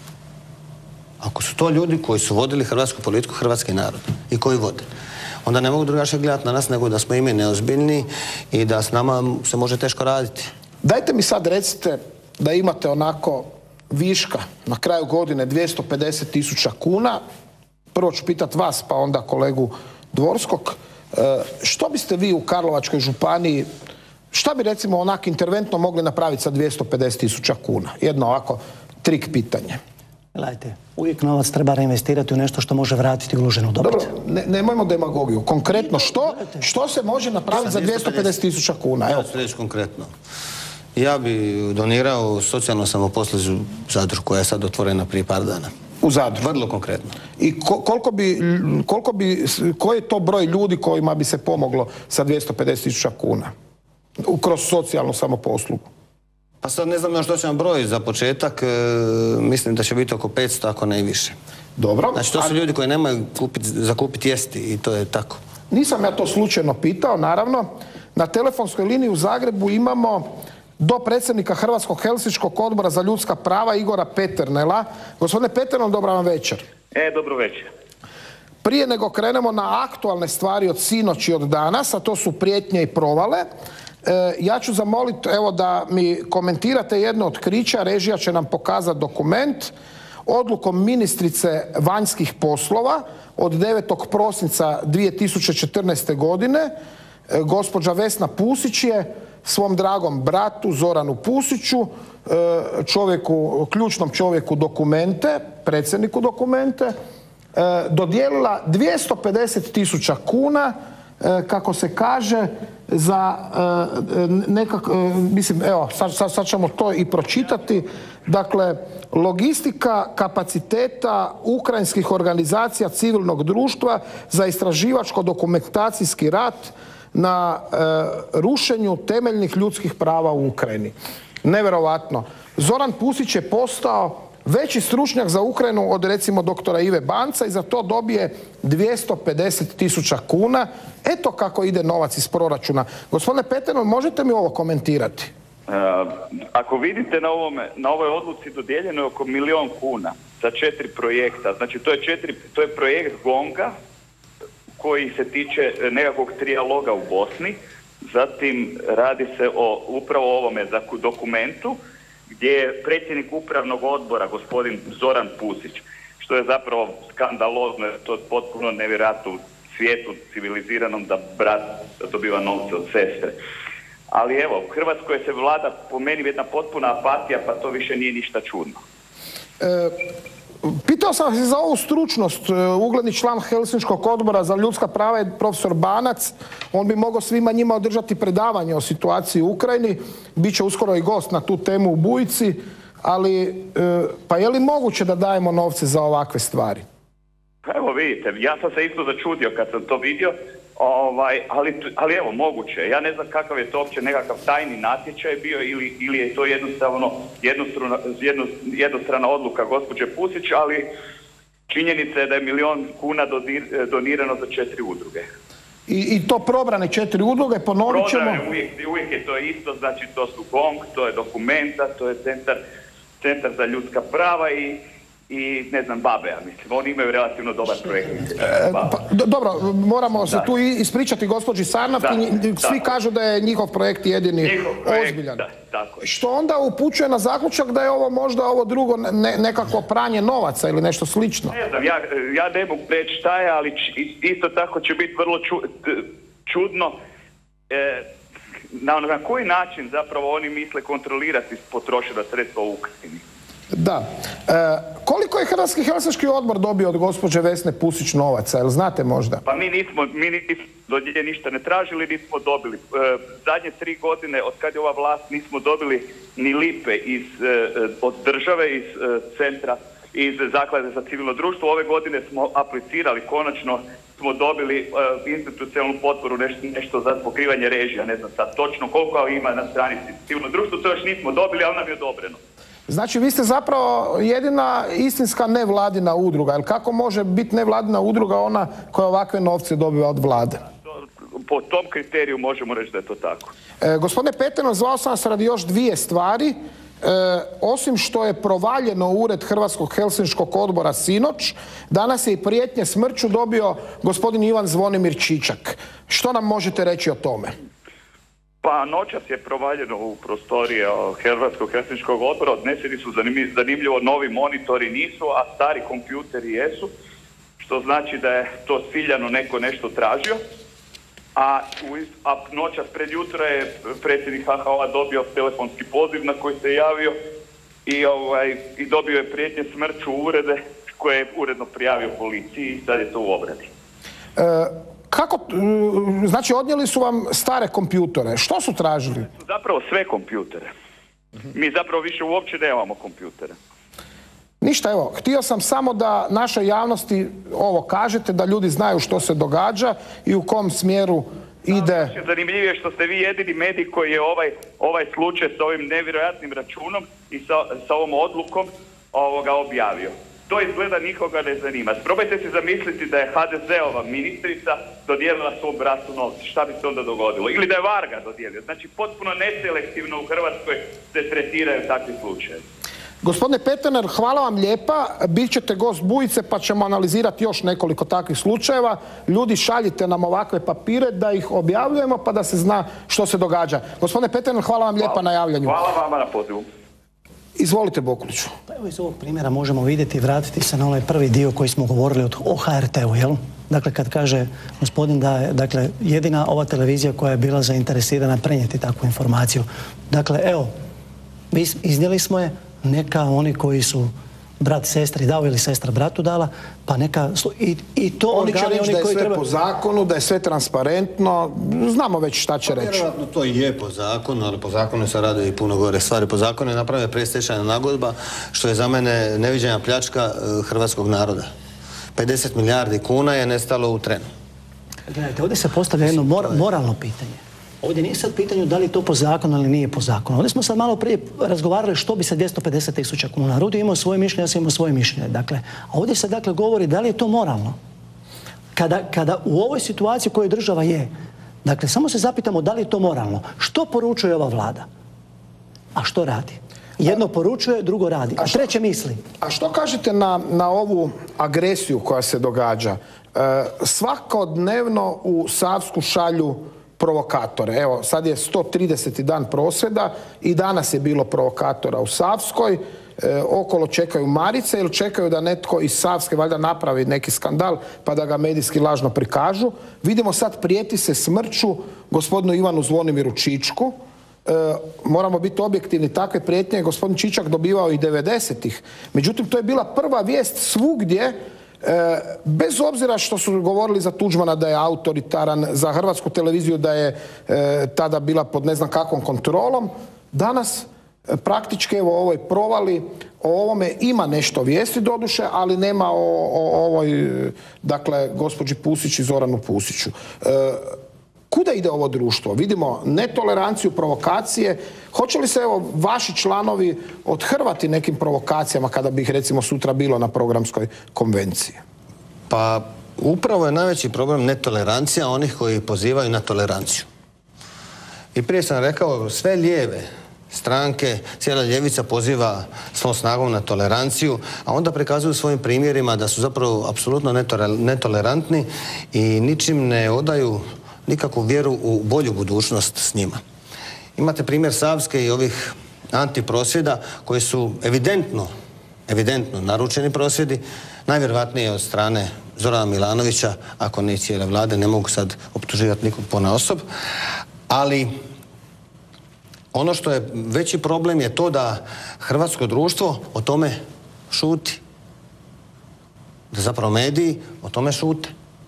Ako su to ljudi koji su vodili hrvatsku politiku, hrvatski narod i koji vode, onda ne mogu drugačije gledati na nas nego da smo i mi neozbiljni i da s nama se može teško raditi. Dajte mi sad recite da imate onako viška na kraju godine dvjesto pedeset tisuća kuna. Prvo ću pitat vas, pa onda kolegu Dvorskog. Što biste vi u Karlovačkoj županiji, šta bi recimo onak interventno mogli napraviti sa dvjesto pedeset tisuća kuna? Jedno ovako trik pitanje. Gledajte, uvijek novac treba reinvestirati u nešto što može vratiti uloženu dobit. Dobro, ne, nemojmo demagogiju. Konkretno, što, što se može napraviti za dvjesto pedeset tisuća kuna? Evo ću reći konkretno. Ja bi donirao socijalnu samoposlužnu zadrugu koja je sad otvorena prije par dana. U Zadru? Vrlo konkretno. I ko, koliko bi, koliko bi, koji je to broj ljudi kojima bi se pomoglo sa dvjesto pedeset tisuća kuna? Kroz socijalnu samoposlugu? Pa sad ne znam još što će nam broj za početak, e, mislim da će biti oko petsto, ako ne i više. Dobro. Znači to su a... ljudi koji nemaju kupit, za kupiti jesti i to je tako. Nisam ja to slučajno pitao, naravno. Na telefonskoj liniji u Zagrebu imamo do predsjednika Hrvatskog helsinškog odbora za ljudska prava Igora Peternela. Gospodine Peternel, dobra vam večer. E, dobro večer. Prije nego krenemo na aktualne stvari od sinoć i od danas, a to su prijetnje i provale, e, ja ću zamoliti evo da mi komentirate jedno otkriće, režija će nam pokazati dokument, odlukom ministrice vanjskih poslova od devetog prosinca dvije tisuće četrnaeste. godine e, gospođa Vesna Pusić je svom dragom bratu Zoranu Pusiću, čovjeku, ključnom čovjeku dokumente, predsjedniku dokumente, dodijelila dvjesto pedeset tisuća kuna, kako se kaže, za nekako, mislim, evo, sad, sad, sad ćemo to i pročitati. Dakle, logistika kapaciteta ukrajinskih organizacija civilnog društva za istraživačko-dokumentacijski rad na e, rušenju temeljnih ljudskih prava u Ukrajini. Nevjerovatno. Zoran Pusić je postao veći stručnjak za Ukrajinu od recimo doktora Ive Banca i za to dobije dvjesto pedeset tisuća kuna. Eto kako ide novac iz proračuna. Gospodine Peternel, možete mi ovo komentirati? E, ako vidite na, ovome, na ovoj odluci dodijeljeno je oko milion kuna za četiri projekta. Znači to je, četiri, to je projekt GONG-a koji se tiče nekakvog trijaloga u Bosni. Zatim radi se o upravo ovome dokumentu gdje je predsjednik upravnog odbora, gospodin Zoran Pusić, što je zapravo skandalozno, to je potpuno nevjerojatno u svijetu civiliziranom da brat dobiva novce od sestre. Ali evo, u Hrvatskoj se vlada po meni jedna potpuna apatija, pa to više nije ništa čudno. E, pitao sam se za ovu stručnost. Ugledni član Helsinškog odbora za ljudska prava je profesor Banac. On bi mogao svima njima održati predavanje o situaciji u Ukrajini. Biće uskoro i gost na tu temu u Bujici. Ali, e, pa je li moguće da dajemo novce za ovakve stvari? Evo vidite, ja sam se isto začudio kad sam to vidio, ovaj, ali, ali evo moguće. Ja ne znam kakav je to uopće nekakav tajni natječaj bio ili, ili je to jednostavno jednostrana, jedno, jednostrana odluka gospođe Pusić, ali činjenica je da je milijon kuna dodir, donirano za četiri udruge. I, i to probrane četiri udruge, ponovit ćemo... Probrane, uvijek, uvijek je to isto, znači to su GONG, to je Dokumenta, to je centar, centar za ljudska prava i i ne znam, Babe, ja mislim. Oni imaju relativno dobar projekt. E, pa, do, dobro, moramo da. se tu ispričati gospođi Sarnavki. Svi da. kažu da je njihov projekt jedini projekt, ozbiljan. Da, tako je. Što onda upućuje na zaključak da je ovo možda ovo drugo ne, nekako pranje novaca ili nešto slično? Ne znam, ja, ja ne mogu reći šta je, ali isto tako će biti vrlo ču, čudno e, na, na koji način zapravo oni misle kontrolirati potrošena sredstva u Ukrajini. Da. E, koliko je Hrvatski Helsinški odbor dobio od gospođe Vesne Pusić novaca? Jel znate možda? Pa mi nismo, mi nismo do nje ništa ne tražili, nismo dobili. E, zadnje tri godine, od kad je ova vlast, nismo dobili ni lipe iz, e, od države, iz e, centra, iz Zaklade za civilno društvo. Ove godine smo aplicirali, konačno smo dobili e, institucionalnu potporu, nešto, nešto za pokrivanje režija, ne znam sad točno koliko ima na stranici civilno društvo, to još nismo dobili, ali nam je odobreno. Znači, vi ste zapravo jedina istinska nevladina udruga. Jel kako može biti nevladina udruga ona koja ovakve novce dobiva od vlade? Po tom kriteriju možemo reći da je to tako. E, gospodine Peternel, zvao sam vas radi još dvije stvari. E, osim što je provaljeno ured Hrvatskog Helsinškog odbora sinoć, danas je i prijetnje smrću dobio gospodin Ivan Zvonimir Čičak. Što nam možete reći o tome? Pa noćas je provaljeno u prostorije Hrvatskog Helsinškog odbora, odneseni su zanimljivo novi monitori nisu, a stari kompjuteri jesu, što znači da je to ciljano neko nešto tražio. A, a noćas pred jutra je predsjednik H H O-a dobio telefonski poziv na koji se javio i, ovaj, i dobio je prijetnje smrću urede koje je uredno prijavio policiji i sad je to u obradi. E... Kako, znači odnijeli su vam stare kompjutore. Što su tražili? Zapravo sve kompjutere. Mi zapravo više uopće nemamo kompjutere. Ništa, evo, htio sam samo da našoj javnosti ovo kažete, da ljudi znaju što se događa i u kom smjeru ide... Zanimljivije je što ste vi jedini medij koji je ovaj, ovaj slučaj s ovim nevjerojatnim računom i sa, sa ovom odlukom ovoga objavio. To izgleda nikoga ne zanima. Probajte si zamisliti da je H D Z-ova ministrica dodijelila svom bratu novce. Šta bi se onda dogodilo? Ili da je Varga dodijelio. Znači, potpuno neselektivno u Hrvatskoj se tretiraju takvi slučajevi. Gospodine Peternel, hvala vam lijepa. Bićete gost Bujice pa ćemo analizirati još nekoliko takvih slučajeva. Ljudi, šaljite nam ovakve papire da ih objavljujemo pa da se zna što se događa. Gospodine Peternel, hvala vam lijepa na javljanju. Hvala vama na pozivu. Izvolite, Bokuliću. Pa evo iz ovog primjera možemo vidjeti i vratiti se na onaj prvi dio koji smo govorili o H R T-u, jel? Dakle, kad kaže gospodin da je dakle, jedina ova televizija koja je bila zainteresirana prenijeti takvu informaciju. Dakle, evo, iznijeli smo je, neka oni koji su brat sestri dao ili sestra bratu dala, pa neka... I, i to oni će reći da je sve treba... po zakonu, da je sve transparentno, znamo već šta će reći. Vjerojatno to je po zakonu, ali po zakonu se rade i puno gore stvari. Po zakonu je napravljena predstečajna nagodba, što je za mene neviđena pljačka hrvatskog naroda. pedeset milijardi kuna je nestalo u trenu. Gledajte, ovdje se postavlja jedno mor moralno pitanje. Ovdje nije sad pitanju da li je to po zakonu ili nije po zakonu. Ovdje smo sad malo prije razgovarali što bi sa dvjesto pedeset tisuća kuna. Rudi imao svoje mišljenje, ja sam imao svoje mišljenje. Dakle, a ovdje se dakle govori da li je to moralno. Kada, kada u ovoj situaciji u kojoj država je, dakle, samo se zapitamo da li je to moralno. Što poručuje ova vlada? A što radi? Jedno poručuje, drugo radi. A treće misli. A što kažete na, na ovu agresiju koja se događa? E, svakodnevno u Savsku šalju provokatore. Evo, sad je sto trideseti dan prosvjeda i danas je bilo provokatora u Savskoj. E, okolo čekaju Marice ili čekaju da netko iz Savske valjda napravi neki skandal pa da ga medijski lažno prikažu. Vidimo sad prijeti se smrću gospodinu Ivanu Zvonimiru Čičku. E, moramo biti objektivni, takve prijetnje je gospodin Čičak dobivao i devedesetih. Međutim, to je bila prva vijest svugdje, e, bez obzira što su govorili za Tuđmana da je autoritaran, za Hrvatsku televiziju da je e, tada bila pod ne znam kakvom kontrolom. Danas praktički evo ovoj provali, o ovome ima nešto vijesti doduše, ali nema o, o ovoj, dakle, gospođi Pusić i Zoranu Pusiću. E, kuda ide ovo društvo? Vidimo netoleranciju, provokacije. Hoće li se evo vaši članovi odhrvati nekim provokacijama kada bi ih recimo sutra bilo na programskoj konvenciji? Pa upravo je najveći problem netolerancija onih koji pozivaju na toleranciju. I prije sam rekao, sve lijeve stranke, cijela ljevica poziva svom snagom na toleranciju, a onda prikazuju svojim primjerima da su zapravo apsolutno netolerantni i ničim ne odaju nikakvu vjeru u bolju budućnost s njima. Imate primjer Savske i ovih antiprosvjeda koji su evidentno, evidentno naručeni prosvjedi, najvjerojatnije od strane Zorana Milanovića, ako ne i cijele vlade, ne mogu sad optuživati nikog ponaosob, ali ono što je veći problem je to da hrvatsko društvo o tome šuti. Da zapravo mediji o tome šute.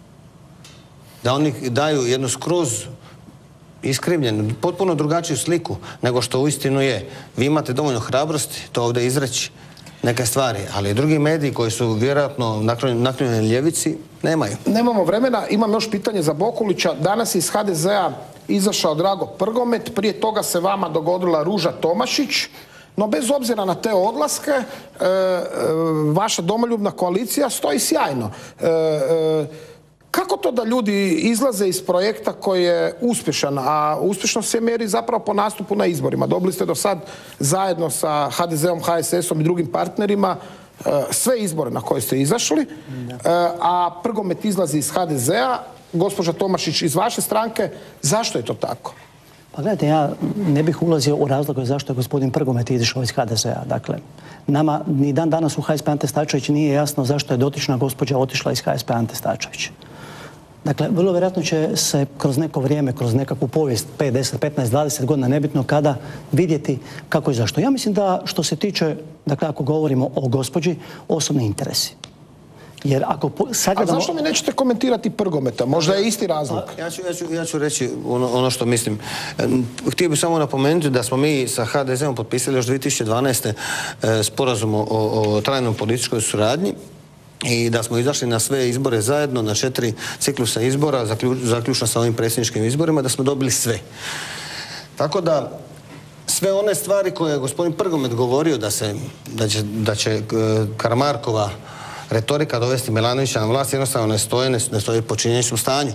Da oni daju jednu skroz iskrivljenu, potpuno drugačiju sliku nego što uistinu je. Vi imate dovoljno hrabrosti to ovdje izreći neke stvari, ali drugi mediji koji su vjerojatno naklonjeni ljevici nemaju. Nemamo vremena, imam još pitanje za Bokulića. Danas iz ha de zea izašao Drago Prgomet, prije toga se vama dogodila Ruža Tomašić, no bez obzira na te odlaske, e, e, vaša domoljubna koalicija stoji sjajno. E, e, kako to da ljudi izlaze iz projekta koji je uspješan, a uspješnost se mjeri zapravo po nastupu na izborima? Dobili ste do sad zajedno sa ha de zeom, ha es esom i drugim partnerima e, sve izbore na koje ste izašli, e, a Prgomet izlazi iz ha de zea, gospođa Tomašić iz vaše stranke. Zašto je to tako? Pa gledajte, ja ne bih ulazio u razloge zašto je gospodin Prgomet izišao iz ha de zea. Dakle, nama ni dan danas u ha es pe Ante Starčević nije jasno zašto je dotična gospođa otišla iz ha es pe Ante Starčević. Dakle, vrlo vjerojatno će se kroz neko vrijeme, kroz nekakvu povijest, pet, deset, petnaest, dvadeset godina, nebitno kada, vidjeti kako i zašto. Ja mislim da što se tiče, dakle, ako govorimo o gospođi, osobni interesi. Jer ako sagledamo... A zašto mi nećete komentirati Prgometa? Možda je isti razlog. Ja ću, ja ću, ja ću reći ono, ono što mislim. Htio bih samo napomenuti da smo mi sa ha de zeom potpisali još dvije tisuće dvanaeste. sporazum o, o trajnom političkoj suradnji i da smo izašli na sve izbore zajedno, na četiri ciklusa izbora, zaključno sa ovim predsjedničkim izborima, da smo dobili sve. Tako da sve one stvari koje je gospodin Prgomet govorio da, se, da će, da će Karamarkova retorika dovesti Milanovića na vlast, jednostavno ne stoje, ne stoje po činjeničnom stanju.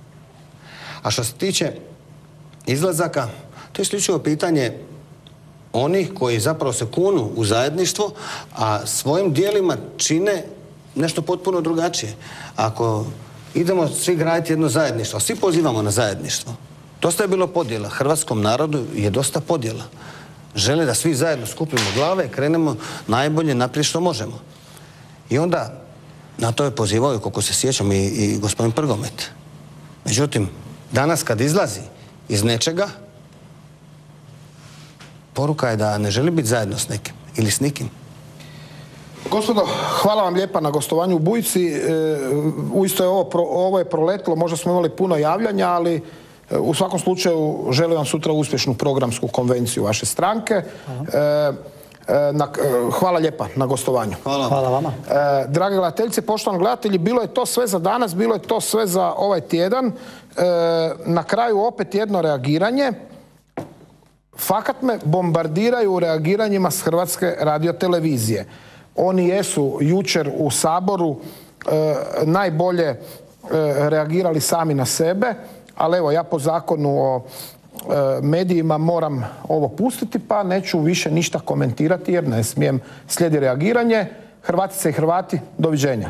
A što se tiče izlazaka, to je isključivo pitanje onih koji zapravo se kunu u zajedništvo, a svojim dijelima čine nešto potpuno drugačije. Ako idemo svi graditi jedno zajedništvo, svi pozivamo na zajedništvo, dosta je bilo podjela. Hrvatskom narodu je dosta podjela. Žele da svi zajedno skupimo glave, krenemo najbolje naprijed što možemo. I onda na to je pozivao, koliko se sjećam, i, i gospodin Prgomet. Međutim, danas kad izlazi iz nečega, poruka je da ne želi biti zajedno s nekim ili s nikim. Gospodo, hvala vam lijepa na gostovanju u Bujici. E, uisto je ovo, pro, ovo je proletlo, možda smo imali puno javljanja, ali e, u svakom slučaju želim vam sutra uspješnu programsku konvenciju vaše stranke. E, Na, hvala lijepa na gostovanju. Hvala, hvala vama. E, drage gledateljice, poštovani gledatelji, bilo je to sve za danas, bilo je to sve za ovaj tjedan. E, na kraju opet jedno reagiranje. Fakat me bombardiraju reagiranjima s Hrvatske radiotelevizije. Oni jesu jučer u Saboru e, najbolje e, reagirali sami na sebe, ali evo ja po zakonu o medijima moram ovo pustiti, pa neću više ništa komentirati jer ne smijem. Slijedi reagiranje. Hrvatice i Hrvati, doviđenja.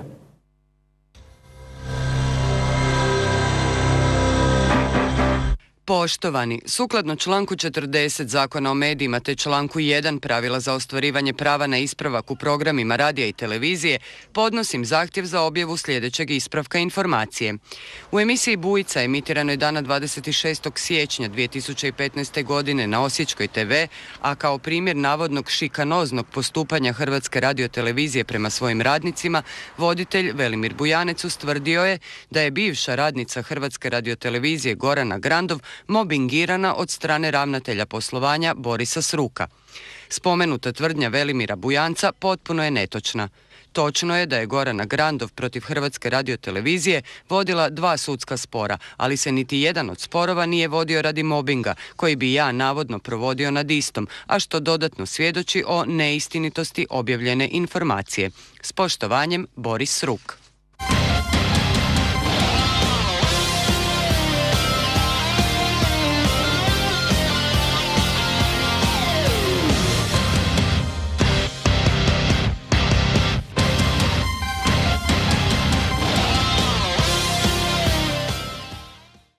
Poštovani, sukladno članku četrdeset Zakona o medijima te članku jedan pravila za ostvarivanje prava na ispravak u programima radija i televizije, podnosim zahtjev za objavu sljedećeg ispravka informacije. U emisiji Bujica emitiranoj dana dvadeset šestog siječnja dvije tisuće petnaeste. godine na Osječkoj te ve, a kao primjer navodnog šikanoznog postupanja Hrvatske radiotelevizije prema svojim radnicima, voditelj Velimir Bujanec ustvrdio je da je bivša radnica Hrvatske radiotelevizije Gorana Grandov mobingirana od strane ravnatelja poslovanja Borisa Sruka. Spomenuta tvrdnja Velimira Bujanca potpuno je netočna. Točno je da je Gorana Grandov protiv Hrvatske radiotelevizije vodila dva sudska spora, ali se niti jedan od sporova nije vodio radi mobinga, koji bi ja navodno provodio nad istom, a što dodatno svjedoči o neistinitosti objavljene informacije. S poštovanjem, Boris Sruk.